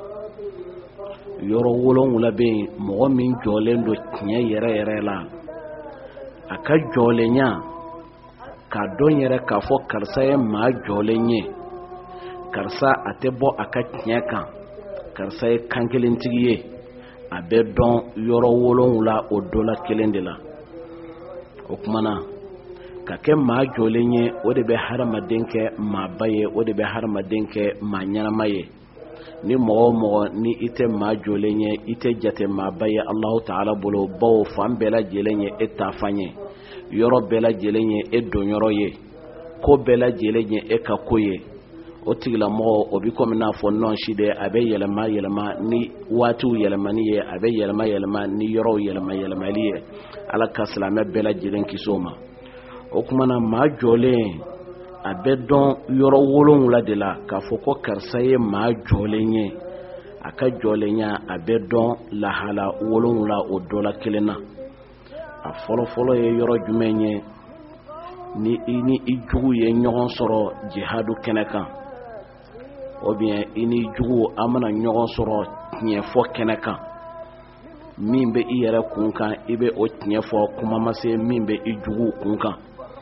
Yɔrɔ 7 bɛ yen, mɔgɔ min jɔlen don tiɲɛ yɛrɛ yɛrɛ la, a ka jɔlenya k'a dɔn yɛrɛ k'a fɔ karisa ye maa jɔlen ye, karisa a tɛ bɔ a ka tiɲɛ kan, karisa ye kan kelentigi ye, a bɛ dɔn yɔrɔ 7 o dɔ la kelen de la. O kumana ka kɛ maa jɔlen ye, o de bɛ hadamaden kɛ maaba ye, o de bɛ hadamaden kɛ maa ɲɛnama ye. Ni mɔgɔ o mɔgɔ ni i tɛ maa jɔlen ye, i tɛ jate maaba ye Allahu Ta'ala bolo, bawo fan bɛɛ lajɛlen ye e taafan ye, yɔrɔ bɛɛ lajɛlen ye e donyɔrɔ ye. ko bɛɛ lajɛlen ye e ka ko ye o tigilamɔgɔ o bi komi n'a fɔ nɔnsi de a bɛ yɛlɛma yɛlɛma ni waatiw yɛlɛmani ye a bɛ yɛlɛma yɛlɛma ni yɔrɔw yɛlɛma yɛlɛmali ye ala ka silamɛ bɛɛ lajɛlen kisi o ma o kumana maa jɔlen a bɛ dɔn yɔrɔ 7 de la k'a fɔ ko karisa ye maa jɔlen ye a ka jɔlenya a bɛ dɔn lahala 7 o dɔ la kelen na a fɔlɔfɔlɔ ye yɔrɔ jumɛn ye ni i jugu ye ɲɔgɔn sɔrɔ jihadu kɛnɛ kan ou bien i ni jugu a mana ɲɔgɔn sɔrɔ tiɲɛfɔ kɛnɛ kan min bɛ i yɛrɛ kun kan i bɛ o tiɲɛfɔ kuma ma se min bɛ i jugu kun kan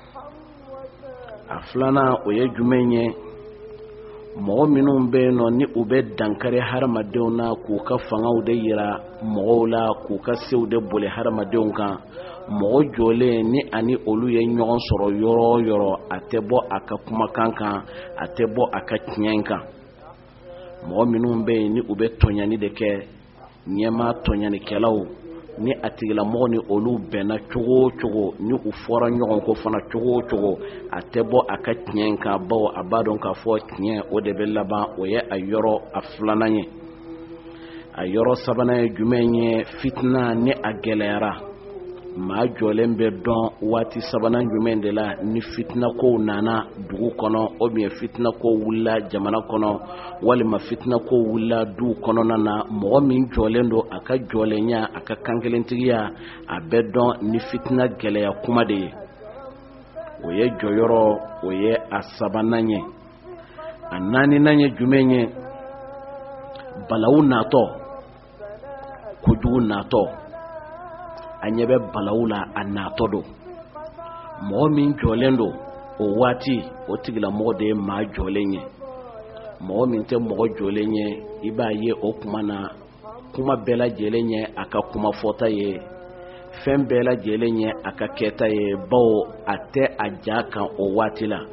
a filanan o ye jumɛn ye mɔgɔ minnu bɛ yen nɔ ni u bɛ dankari hadamadenw na k'u ka fangaw de yira mɔgɔw la k'u ka sew de boli hadamadenw kan mɔgɔ jɔlen ni ani olu ye ɲɔgɔn sɔrɔ yɔrɔ o yɔrɔ a tɛ bɔ a ka kumakan kan a tɛ bɔ a ka tiɲɛ kan mɔgɔ minnu bɛ yen ni u bɛ tɔɲani de kɛ ɲɛmaa tɔɲanikɛlaw ni a tigilamɔgɔ ni olu bɛnna cogo o cogo ni u fɔra ɲɔgɔn ko fana cogo o cogo a tɛ bɔ a ka tiɲɛ kan bawo a b'a dɔn k'a fɔ tiɲɛ o de bɛ laban o ye a yɔrɔ a filanan ye a yɔrɔ sabanan ye jumɛn ye fitina ni a gɛlɛyara maa jɔlen bɛ dɔn waati sabanan jumɛn de la ni fitina kow nana dugu kɔnɔ ou bien fitina kow wulila jamana kɔnɔ walima fitina kow wulila du kɔnɔna na mɔgɔ min jɔlen don a ka jɔlenya a ka kankelentigiya a bɛ dɔn ni fitina gɛlɛya kuma de ye o ye jɔyɔrɔ o ye a sabanan ye a naaninan ye jumɛn ye balawu natɔ kojugu natɔ a ɲɛ bɛ balawu la a natɔ don mɔgɔ min jɔlen don o waati o tigilamɔgɔ de ye maa jɔlen ye mɔgɔ min tɛ mɔgɔ jɔlen ye i b'a ye o kuma na kuma bɛɛ lajɛlen ye a ka kuma fɔta ye fɛn bɛɛ lajɛlen ye a ka kɛta ye bawo a tɛ a ja kan o waati la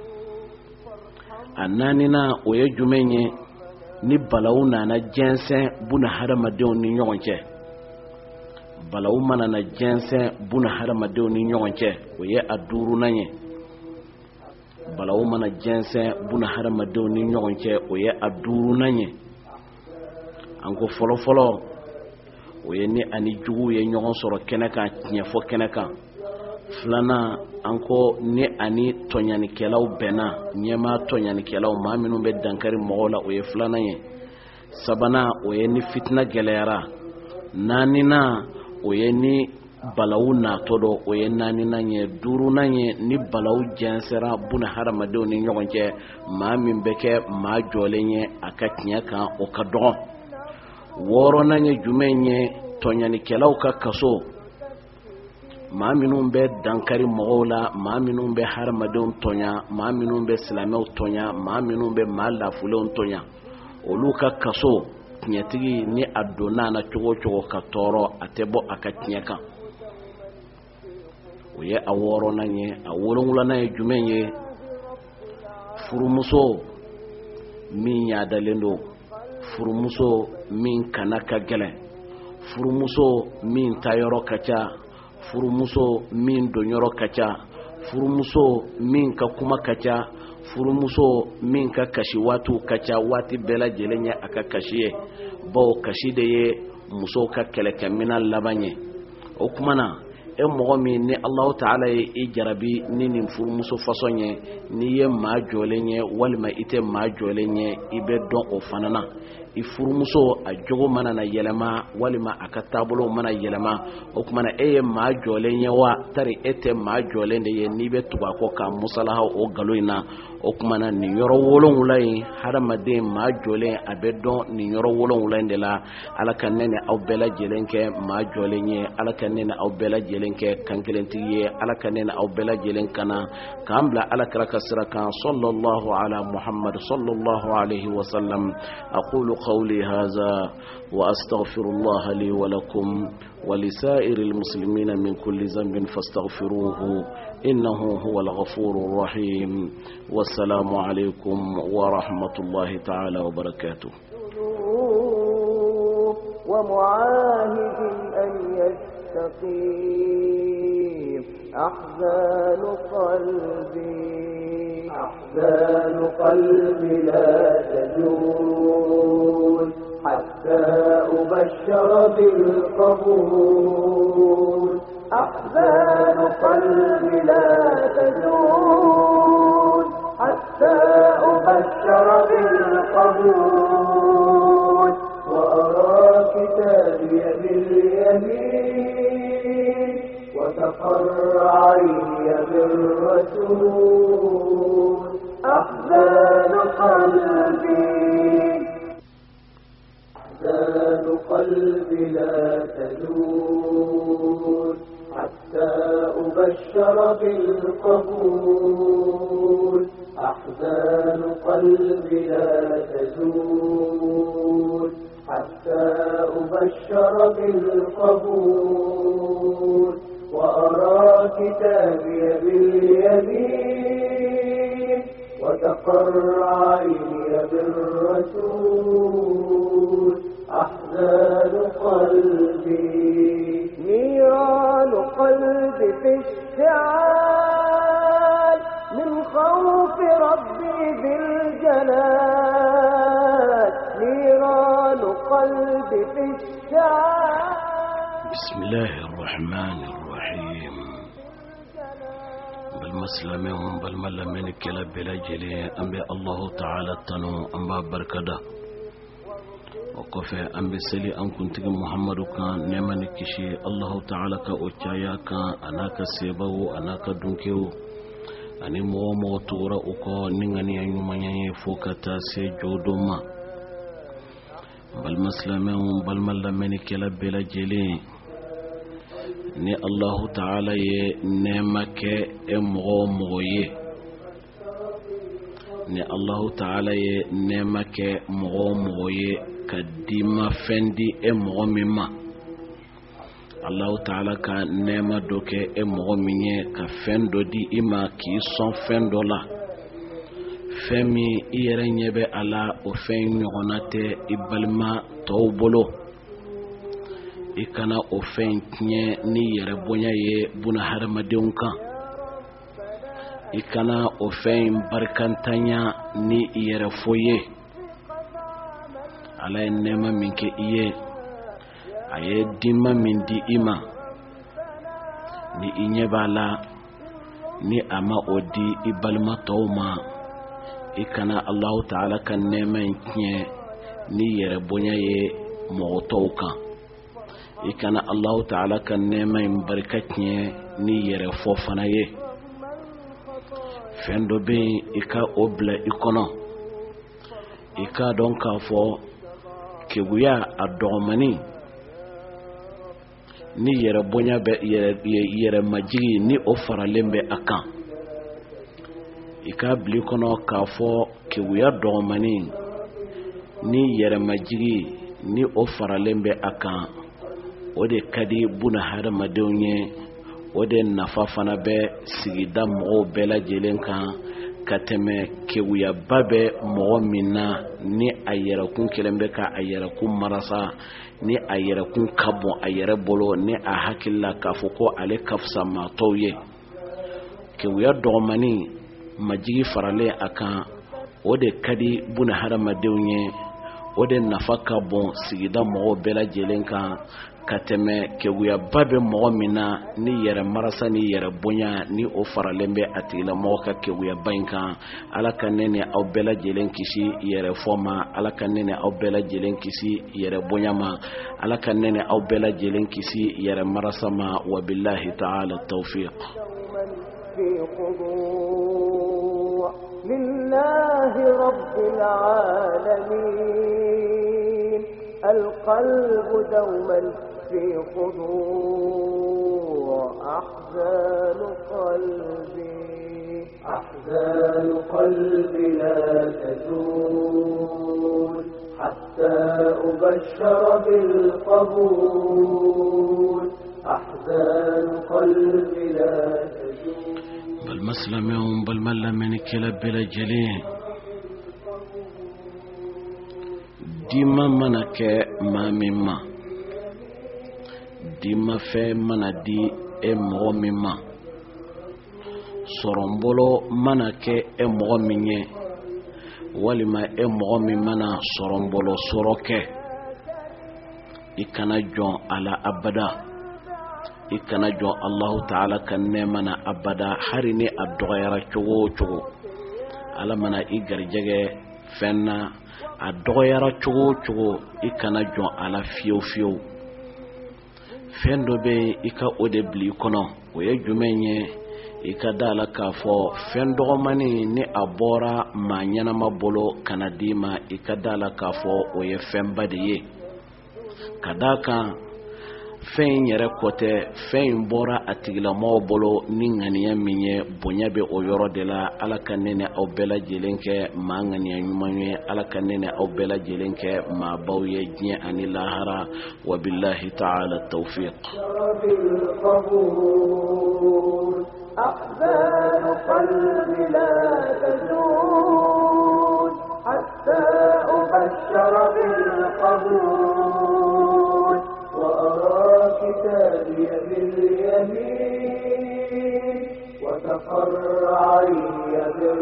a naaninan o ye jumɛn ye ni balawu nana jɛnsɛn buna hadamadenw ni ɲɔgɔn cɛ balawu mana na jɛnsɛn buna hadamadenw ni ɲɔgɔn cɛ o ye a 5nan ye balawu mana jɛnsɛn buna hadamadenw ni ɲɔgɔn cɛ o ye a 5nan ye an ko fɔlɔfɔlɔ o ye ni ani jugu ye ɲɔgɔn sɔrɔ kɛnɛ kan tiɲɛfɔ kɛnɛ kan filanan an ko ni ani tɔɲanikɛlaw bɛnna ɲɛmaa tɔɲanikɛlaw maa minnu bɛ dankari mɔgɔw la o ye filanan ye sabanan o ye ni fitina gɛlɛyara naaninan o ye ni balawu natɔ dɔ o ye naaninan ye 5nan ye ni balawu jɛnsɛra buna hadamadenw ni ɲɔgɔn cɛ maa min bɛ kɛ maa jɔlen ye a ka tiɲɛ kan o ka dɔgɔn 6nan ye jumɛn ye tɔɲanikɛlaw ka kaso maa minnu bɛ dankari mɔgɔw la maa minnu bɛ hadamadenw tɔɲa maa minnu bɛ silamɛw tɔɲa maa minnu bɛ maa lafulenw tɔɲa olu ka kaso tiɲɛtigi ni a donna na cogo o cogo ka tɔɔrɔ a tɛ bɔ a ka tiɲɛ kan o ye a 6nan ye a 7nan ye jumɛn ye furumuso min yaadalen don furumuso min kana ka gɛlɛn furumuso min tayɔrɔ ka ca furumuso min donyɔrɔ ka ca furumuso min ka kuma ka ca furumuso min ka kasi waatiw ka ca waati bɛɛ lajɛlen ye a ka kasi ye bawo kasi de ye musow ka kɛlɛkɛminan laban ye o kuma na e mɔgɔ min ni Allahu Ta'ala ye i jarabi ni nin furumuso fasɔn ye n'i ye maa jɔlen ye walima i tɛ maa jɔlen ye i bɛ dɔn o fana na i furumuso a jogo mana na yɛlɛma walima a ka taabolo mana yɛlɛma o kuma na e ye maa jɔlen ye wa tari e tɛ maa jɔlen de ye n'i bɛ tugu a kɔ ka musalaha o galo in na o kuma na nin yɔrɔ 7 in hadamaden maa jɔlen a bɛ dɔn nin yɔrɔ 7 in de la ala ka ne ni aw bɛɛ lajɛlen kɛ maa jɔlen ye ala ka ne ni aw bɛɛ lajɛlen kɛ kankelentigi ye ala ka ne ni aw bɛɛ lajɛlen kana k'an bila alakira ka sira kan sallallahu ala muhammad sallallahu alaihi wa sallam aqulu قولي هذا وأستغفر الله لي ولكم ولسائر المسلمين من كل ذنب فاستغفروه إنه هو الغفور الرحيم والسلام عليكم ورحمة الله تعالى وبركاته ومعاهد أن يستقيم أحزان قلبي أحزان قلبي لا تزول حتى أبشر بالقبول. أحزان قلبي لا تزول حتى أبشر بالقبول. وأرى كتابي باليمين وتقر عيني بالرسول. أحزان قلبي لا تزول حتى أبشر بالقبول. أحزان قلبي لا تزول حتى أبشر بالقبول. وأرى كتابي باليمين وتقر عيني بالرسول. أحزان قلبي نيران قلبي في اشتعال من خوف ربي بالجلال. نيران قلبي في اشتعال. بسم الله الرحمن الرحيم. بالمسلمين بالملمين كلا بلا جلي أنبي الله تعالى تنو أنبا بركده وقفه أنبي سلي أن كنت محمد كان نعمة كشي الله تعالى كأوتشايا كان أناك سيبو أناك دونكيو أني مو تورا أكو نغني أنيومانيا فوكتا سيجودوما. بالمسلمين بالملمين كلا بلا جلي ni Allahu Ta'ala ye nema ke mogo ye, ni Allahu Ta'ala ye nema ke mogo ye ka dima fendi mogo mimma. Allahu Ta'ala ka nema do ke mogo minye ka fendo di ima ki son fendo la femi iyere nyebe ala o fen nyonate ibalma tawbolo ikana o fen tiɲɛ ni yɛrɛ bonya ye buna hadamadenw kan. Ikana o fen barikantanya ni yɛrɛ fo ye. Ala ye nɛɛma min kɛ i ye, a ye dima min di i ma, ni i ɲɛ b'a la ni a ma o di i balima tɔw ma. I kana Allahu Ta'ala ka nɛɛma in tiɲɛ ni yɛrɛ bonya ye mɔgɔ tɔw kan. Ikana Allahu Ta'ala ka nɛɛma in barika tiɲɛ ni yɛrɛ fɔ fana ye. Fɛn dɔ bɛ yen i ka o bila i kɔnɔ. I k'a dɔn k'a fɔ keguya a dɔgɔmani ni yɛrɛ bonya bɛ yɛrɛ majigi ni o faralen bɛ a kan. I k'a bila i kɔnɔ k'a fɔ keguya dɔgɔmani ni yɛrɛ majigi ni o faralen bɛ a kan. O de kadi buna hadamadenw ye, o de nafa fana bɛ sigida mɔgɔw bɛɛ lajɛlen kan ka tɛmɛ kewuyaba bɛ mɔgɔ min na ni a yɛrɛkun kelen bɛ ka a yɛrɛkun marasa, ni a yɛrɛkun ka bon a yɛrɛ bolo, ni a hakilila k'a fɔ ko ale ka fisa maa tɔw ye. Kewuya dɔgɔmani majigi faralen a kan, o de kadi buna hadamadenw ye, o de nafa ka bon sigida mɔgɔw bɛɛ lajɛlen kan ka tɛmɛ kewuyaba bɛ mɔgɔ min na ni yɛrɛ marasa ni yɛrɛ bonya ni o faralen bɛ a tigilamɔgɔ ka kewuyaba in kan. Ala ka ne ni aw bɛɛ lajɛlen kisi yɛrɛ fɔ ma, ala ka ne ni aw bɛɛ lajɛlen kisi yɛrɛ bonya ma, ala ka ne ni aw bɛɛ lajɛlen kisi yɛrɛ marasa ma. Wa billahi ta'ala tawfiq. لله رب العالمين القلب دوما في خضوع. أحزان قلبي لا تزول حتى أبشر بالقبول. أحزان قلبي لا تزول. بالمسلمين بالملمين كلا بلا جليل dima mana kɛ maa min ma, dima fɛn mana di e mɔgɔ min ma, sorombolo mana ke mɔgɔ min ye walima mɔgɔ min mana sorombolo sɔrɔ kɛ i kana jɔn ala abada i kana jɔn Allahu Ta'ala ka nɛɛma na abada hari ni a dɔgɔyara cogo o cogo ala mana i garijɛgɛ fɛn na a dɔgɔyara cogo o cogo i kana jɔn ala fiyewu fiyewu fɛn dɔ bɛ i ka o de bila i kɔnɔ o ye jumɛn ye i ka da la k'a fɔ fɛn dɔgɔmani ni a bɔra maa ɲɛnama bolo kana d'i ma i ka da la k'a fɔ o ye fɛnba de ye ka da kan fɛn in yɛrɛ kɔ tɛ fɛn in bɔra a tigilamɔgɔ bolo ni ŋaniya min ye bonya bɛ o yɔrɔ de la ala ka ne ni aw bɛɛ lajɛlen kɛ maa ŋaniya ɲuman ye ala ka ne ni aw bɛɛ lajɛlen kɛ maa baw ye diɲɛ ani lahara wa billahi ta'ala tawfiq أحزان قلبي لا تزول حتى أبشر بالقبول وأرى كتابي باليمين وتقر عيني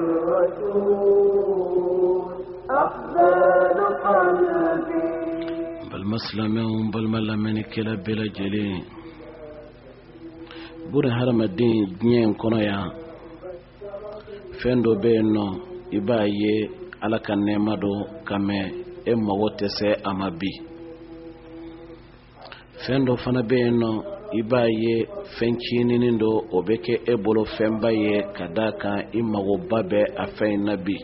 بالرسول أحزان قلبي بل مسلمون بل ملمن كلا بلا جلين buri hadamaden diɲɛ kɔnɔ yan fɛn dɔ bɛ yen nɔ i b'a ye ala ka nɛɛma dɔ ka mɛn e mago tɛ se a ma bi fɛn dɔ fana bɛ yen nɔ i b'a ye fɛn ciininin dɔ o bɛ kɛ e bolo fɛnba ye ka d'a kan i magoba bɛ a fɛn in na bi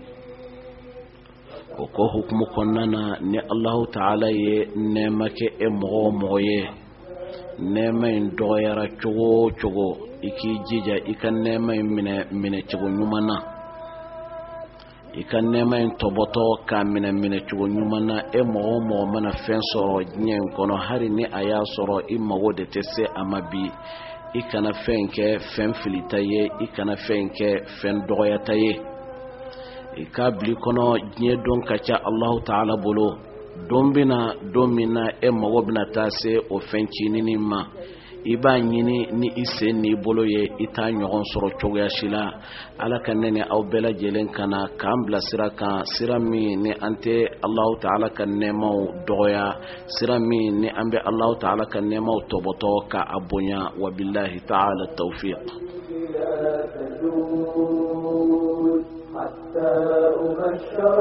o ko hukumu kɔnɔna na ni Allahu Ta'ala ye nɛɛma kɛ e mɔgɔ o mɔgɔ ye nɛɛma in dɔgɔyara cogo o cogo i k'i jija i ka nɛɛma in minɛ cogo ɲuman na i ka nɛɛma in tɔbɔtɔ k'a minɛ cogo ɲuman na e mɔgɔ o mɔgɔ mana fɛn sɔrɔ diɲɛ in kɔnɔ hali ni a y'a sɔrɔ i mago de tɛ se a ma bi i kana fɛn kɛ fɛn filita ye i kana fɛn kɛ fɛn dɔgɔyata ye i k'a bila i kɔnɔ diɲɛ don ka ca Allahu Ta'ala bolo don bina don min na e mago bina taa se o fɛn ciinini ma i b'a ɲini ni i sen n'i bolo ye i t'a ɲɔgɔn sɔrɔ cogoya si la ala ka ne ni aw bɛɛ lajɛlen kana k'an bila sira kan sira min ni an tɛ Allahu Ta'ala ka nɛɛmaw dɔgɔya sira min ni an bɛ Allahu Ta'ala ka nɛɛmaw tɔbɔtɔ ka a bonya wa billahi ta'ala tawfiq حتى أبشر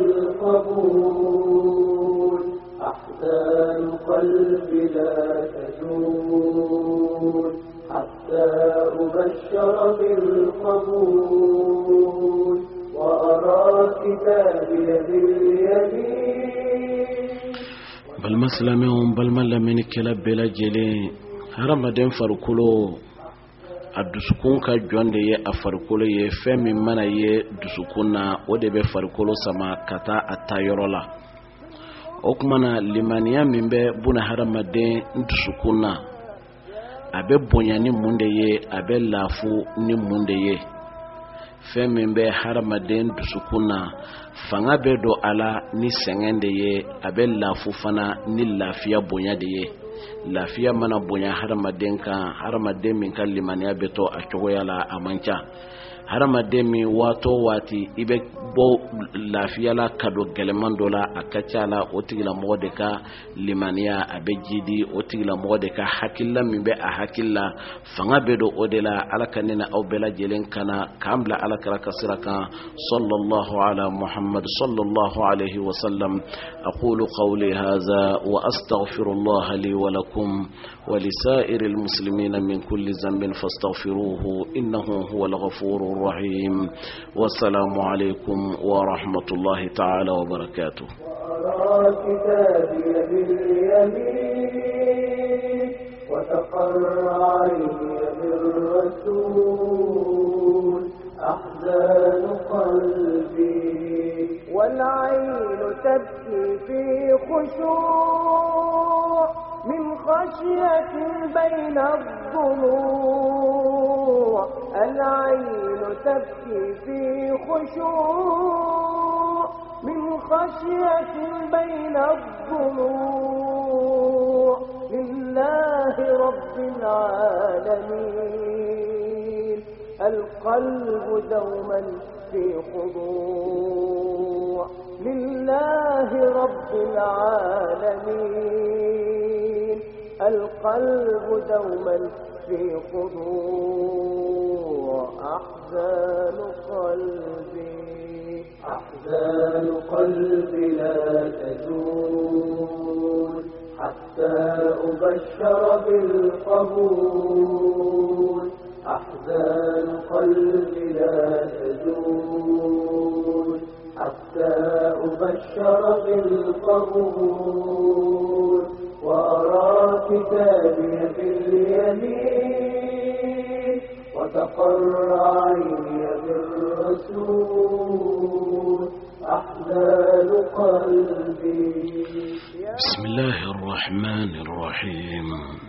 بالقبول أحزان قلبي لا تزول حتى أبشر بالقبول وأرى كتابي باليمين بل مسلمون بل ملمن كلا بلا جلي هرمدين فرقلو a dusukun ka jɔn de ye a farikolo ye fɛn min mana ye dusukun na o de bɛ farikolo sama ka taa a ta yɔrɔ la o kumana limaniya min bɛ buna hadamaden dusukun na a bɛ bonya ni mun de ye a bɛ lafu ni mun de ye fɛn min bɛ hadamaden dusukun na fanga bɛ don a la ni sɛgɛn de ye a bɛ lafu fana ni lafiya bonya de ye lafiya mana bonya hadamaden kan hadamaden min ka limaniya bɛ to a cogoya la a man ca hadamaden min waati o waati i bɛ bɔ lafiya la ka don gɛlɛman dɔ la a ka ca la o tigilamɔgɔ de ka limaniya a bɛ jidi o tigilamɔgɔ de ka hakilila min bɛ a hakili la fanga bɛ don o de la ala ka ne na aw bɛɛ lajɛlen kana k'an bila ala kira ka sira kan sallallahu ala muhammad sallallahu alayhi wa sallam aqulu qawli hadha wa astaghfirullah li wa lakum wa lisairil muslimina min kulli dhanbin fastaghfiruhu innahu huwal ghafurur rahim wassalamu alaykum ورحمة الله تعالى وبركاته وأرى كتابي باليمين وتقر عيني بالرسول أحزان قلبي والعين تبكي في خشوع من خشية بين الضلوع العين تبكي في خشوع من خشية بين الضلوع لله رب العالمين القلب دوما في خضوع لله رب العالمين. القلب دوما في خضوع. أحزان قلبي لا تزول حتى أبشر بالقبول. أحزان قلبي لا تزول حتى أبشر بالقبول. وأرى كتابي في اليمين وتقر عيني بالرسول. أحزان قلبي. بسم الله الرحمن الرحيم.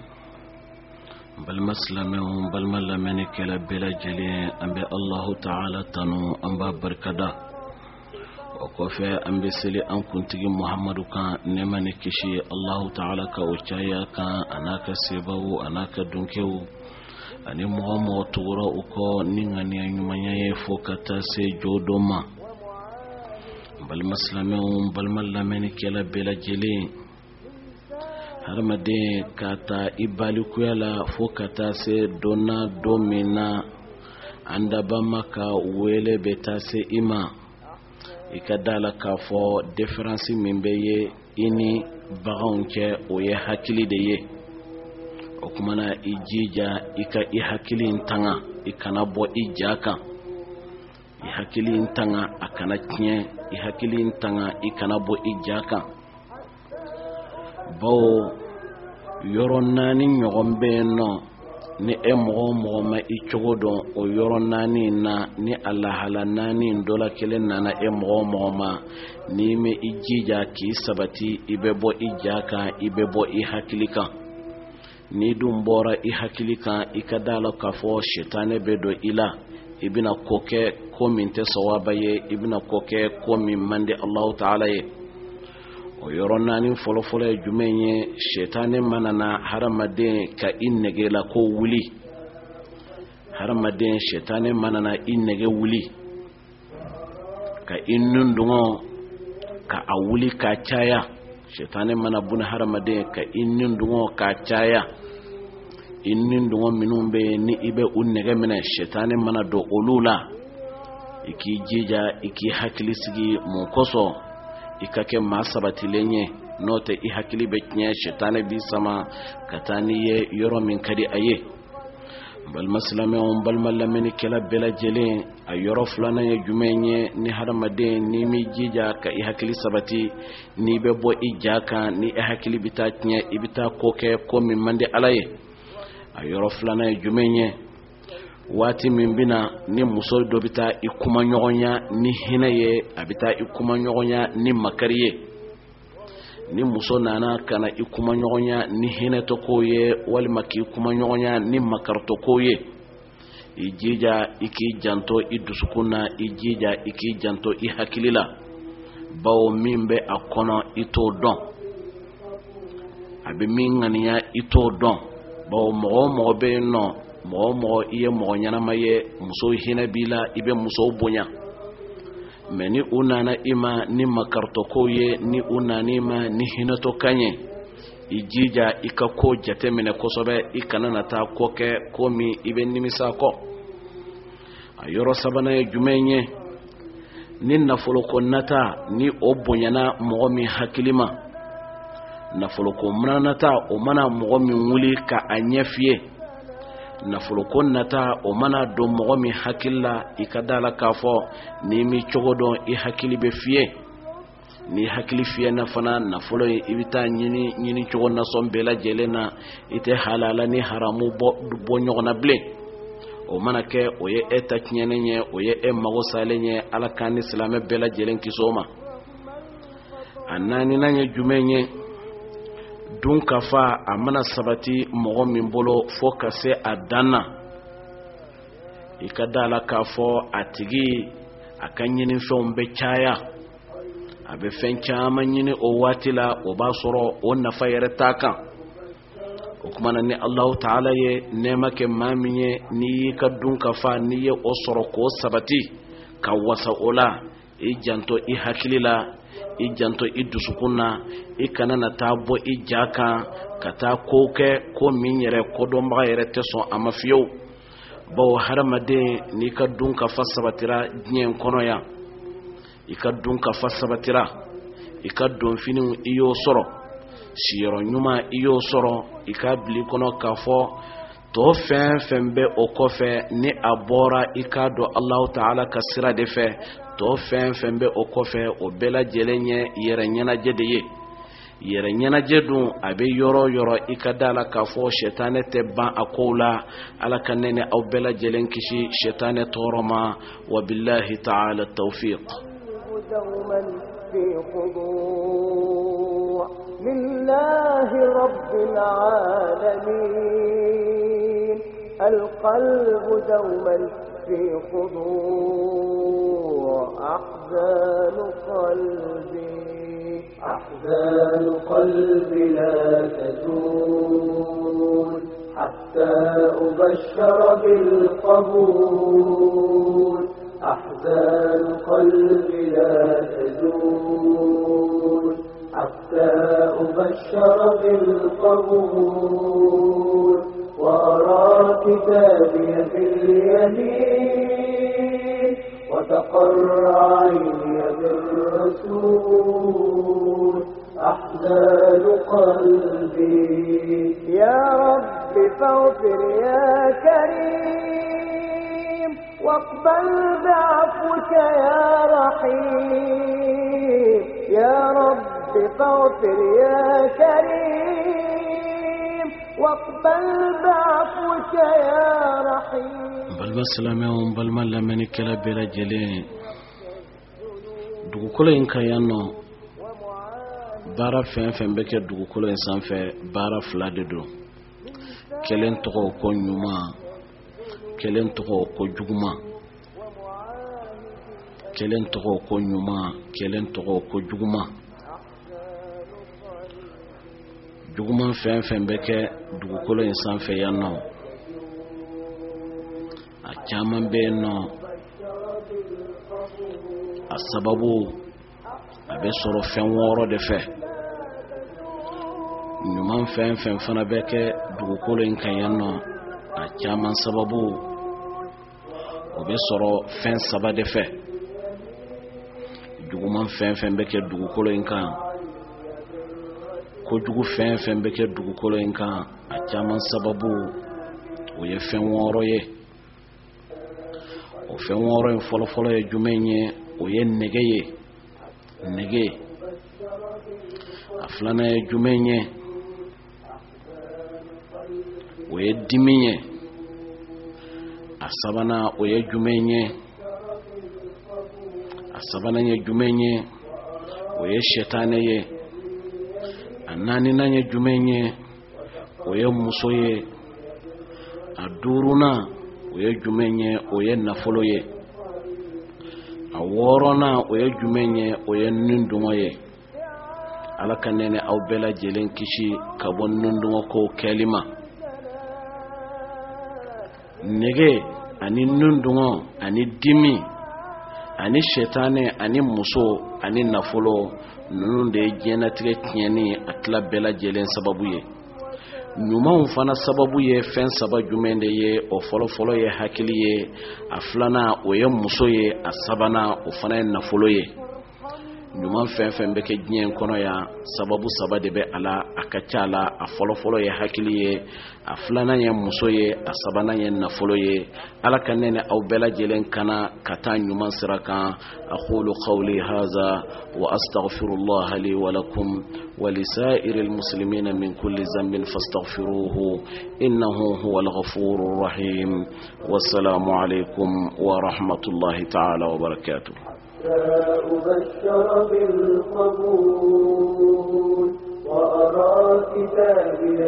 بل مسلمهم بل ملمنك لبلا جلي أنبي الله تعالى تنو أنبا بركدا وكفى أنبي سلي أن كنتي محمد كان نمني كشي الله تعالى كوشايا كان أناك سيبو أناك دنكو أني مغمو تورا أكو نيغاني أنيمانيا فوكتا سيجودوما. بل مسلمهم بل ملمنك لبلا جلي harmade kata ibalikuyala fo kata se dona domina andaba maka wele beta se ima ikadala ka fo difference min beye ini bagonke oye hakili de ye okumana ijija ika I hakili ntanga ikana bo ijaka I hakili ntanga akana tnye I hakili ntanga ikana bo ijaka bawo yoro naani ɲɔgɔn bɛ yen nɔ ni mɔgɔ ma I cogo dɔn o yoro naani na ni alahala naani dɔ la kelen nana mɔgɔ ma ni me I jija k'i sabati I bɛ bɔ I ja kan I bɛ bɔ I hakili kan. ni dun bɔra I hakili kan I ka dala k'a fɔ shetane bɛ don I la I bɛna ko kɛ ko min tɛ sawaba ye I bɛna ko kɛ ko min man di Allahu Ta'ala ye. o yɔrɔ naani fɔlɔfɔlɔ ye jumɛn ye shetane manana hadamaden ka I negela ko wuli. hadamaden shetane manana I nege wuli ka I nundungo ka a wuli ka caya. shetane mana buna hadamaden ka I nundungo ka caya. I nundungo minnu bɛ ni I bɛ u nege minɛ shetane mana don olu la I k'i jija I k'i hakili sigi mun kosɔn I ka kɛ maa sabatilen ye n'o tɛ I hakili bɛ tiɲɛ shetane bi sama ka taa n'i ye yɔrɔ min ka di a ye. balima silamɛw balima lamɛnnikɛla bɛɛ lajɛlen a yɔrɔ filanan ye jumɛn ye ni hadamaden n'i m'i jija ka I hakili sabati n'i bɛ bɔ I ja kan ni I hakili bɛ taa tiɲɛ I bɛ taa ko kɛ ko min man di Ala ye. a yɔrɔ filanan ye jumɛn ye waati min bina ni muso dɔ bɛ taa I kuma ɲɔgɔnya ni hinɛ ye a bɛ taa I kuma ɲɔgɔnya ni makari ye. ni muso nana kana I kuma ɲɔgɔnya ni hinɛ to ko ye walima k'i kuma ɲɔgɔnya ni makarto ko ye I jija I k'i janto I dusukun na I jija I k'i janto I hakili la bawo min bɛ a kɔnɔ I t'o dɔn a bɛ min ŋaniya I t'o dɔn bawo mɔgɔ bɛ yen nɔ mɔgɔ I ye mɔgɔ ɲanama ye muso hinɛ b'i la I bɛ muso bonya mais ni u nana I ma ni makartoko ye ni u nana I ma ni hinɛtɔ kan ye I jija I ka ko jate minɛ kosɛbɛ I kana na taa ko kɛ ko min I bɛ nimisa kɔ. a yɔrɔ sabanan ye jumɛn ye ni nafoloko nata ni o bonyana mɔgɔ min hakili ma nafoloko mana nata o mana mɔgɔ min wuli ka a ɲɛ fiye nafoloko nata o mana don mɔgɔ min hakili la I ka dala k'a fɔ ni mi cogo dɔn I hakili bɛ fiye ni hakili fiye na fana nafolo I bɛ taa ɲini cogo nasɔn bɛɛ lajɛlen na I tɛ halala ni haramu bɔ ɲɔgɔn na bilen. o mana kɛ o ye e ta tiɲɛnen ye o ye e mago salen ye Ala k'an ni silamɛ bɛɛ lajɛlen kisi o ma. a naaninan ye jumɛn ye dun kafa a mana sabati mɔgɔ min bolo fo ka se a dan na I ka da la k'a fɔ a tigi a ka ɲinifɛnw bɛ caya a bɛ fɛn caman ɲini o waati la o b'a sɔrɔ o nafa yɛrɛ t'a kan. okumana ni Allah ta'ala ye nema ke mamiye ni ka dun ka fa ni ye osoro ko sabati ka wasa ola i janto i hakilila i janto i dusukunna i kanana tabo i jaka kata koke ko min yere ko don ba yere teso amafiyo bawo haramade ni ka dun ka fa sabatira nyen kono ya i ka dun ka fa sabatira i ka don fini iyo soro siyoro nyuma iyo soro i ka bili kono ka fo to fen fen be o kofe ni abora i ka do Allah ta'ala ka sira de fe to fen fen be o kofe o bela jelenye yere nyana jede ye yere nyana jedun abe yoro yoro i ka dala ka fo shetane te ban akola ala kanene aw bela jelen kishi shetane toroma wa billahi ta'ala tawfiq لله رب العالمين القلب دوما في خضوع أحزان قلبي لا تزول حتى أبشر بالقبول أحزان قلبي لا تزول حتى أبشر بالقبول وأرى كتابي في اليمين وتقر عيني بالرسول أحزان قلبي يا رب فاغفر يا كريم واقبل بعفوك يا رحيم يا رب فاغفر يا كريم واقبل بعفوك يا رحيم بل مسلمون بل ملمن كلا بلا جلين dugukolo in ka yanno baara fɛn fɛn bɛ kɛ dugukolo in sanfɛ baara fila de don kelen tɔgɔ ko ɲuman kelen tɔgɔ ko juguman kelen tɔgɔ ko ɲuman kelen tɔgɔ ko juguman juguman fɛn fɛn bɛ kɛ dugukolo in sanfɛ yanno a caman bɛ yen nɔ a sababu a bɛ sɔrɔ fɛn wɔɔrɔ de fɛ ɲuman fɛn fɛn fana bɛ kɛ dugukolo in kan yan nɔ a caman sababu o bɛ sɔrɔ fɛn saba de fɛ juguman fɛn fɛn bɛ kɛ dugukolo in kan kojugu fɛn fɛn bɛ kɛ dugukolo in kan a caman sababu o ye fɛn wɔɔrɔ ye o fɛn wɔɔrɔ in fɔlɔfɔlɔ ye jumɛn ye o ye nege ye nege a filanan ye jumɛn ye o ye dimi ye a sabanan o ye jumɛn ye a sabanan ye jumɛn ye o ye shetane ye a naaninan ye jumɛn ye o ye muso ye a duurunan o ye jumɛn ye o ye nafolo ye a wɔɔrɔnan o ye jumɛn ye o ye nunduŋɔ ye ala ka nɛnɛ aw bɛɛ lajɛlen kisi ka bɔ nunduŋɔ kow kɛli ma nege ani nunduŋɔ ani dimi ani shetane ani muso ani nafolo ninnu de ye diɲɛnatigɛ tiɲɛni a tila bɛɛ lajɛlen sababu ye ɲumanw fana sababu ye fɛn saba jumɛn de ye o fɔlɔfɔlɔ ye hakili ye a filanan o ye muso ye a sabanan o fana ye nafolo ye ɲuman fɛn fɛn bɛ kɛ diɲɛ kɔnɔ yan sababu saba de bɛ a la a ka ca la a fɔlɔfɔlɔ ye hakili ye a filanan ye muso ye a sabanan ye nafolo ye ala ka nɛnɛ aw bɛɛ lajɛlen kana ka taa ɲuman sira kan aqulu qawli hadha wa astaghfirullah li wa lakum wa lisairil muslimina min kulli dhanbin fastaghfiruhu innahu huwal ghafurur rahim wassalamu alaykum wa rahmatullahi ta'ala wa barakatuh. أبشر بالقبول وأرى كتابي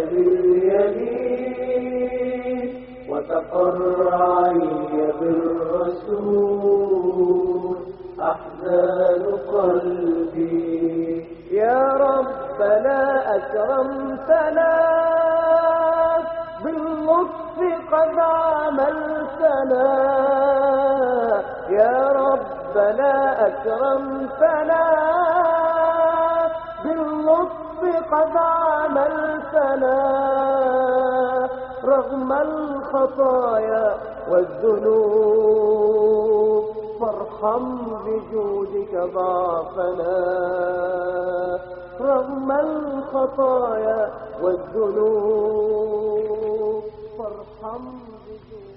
باليمين وتقر عيني بالرسول أحزان قلبي يا ربنا أكرمتنا ربنا أكرمتنا باللطف قد عملتنا رغم الخطايا والذنوب فارحم بجودك ضعفنا رغم الخطايا والذنوب فارحم بجودك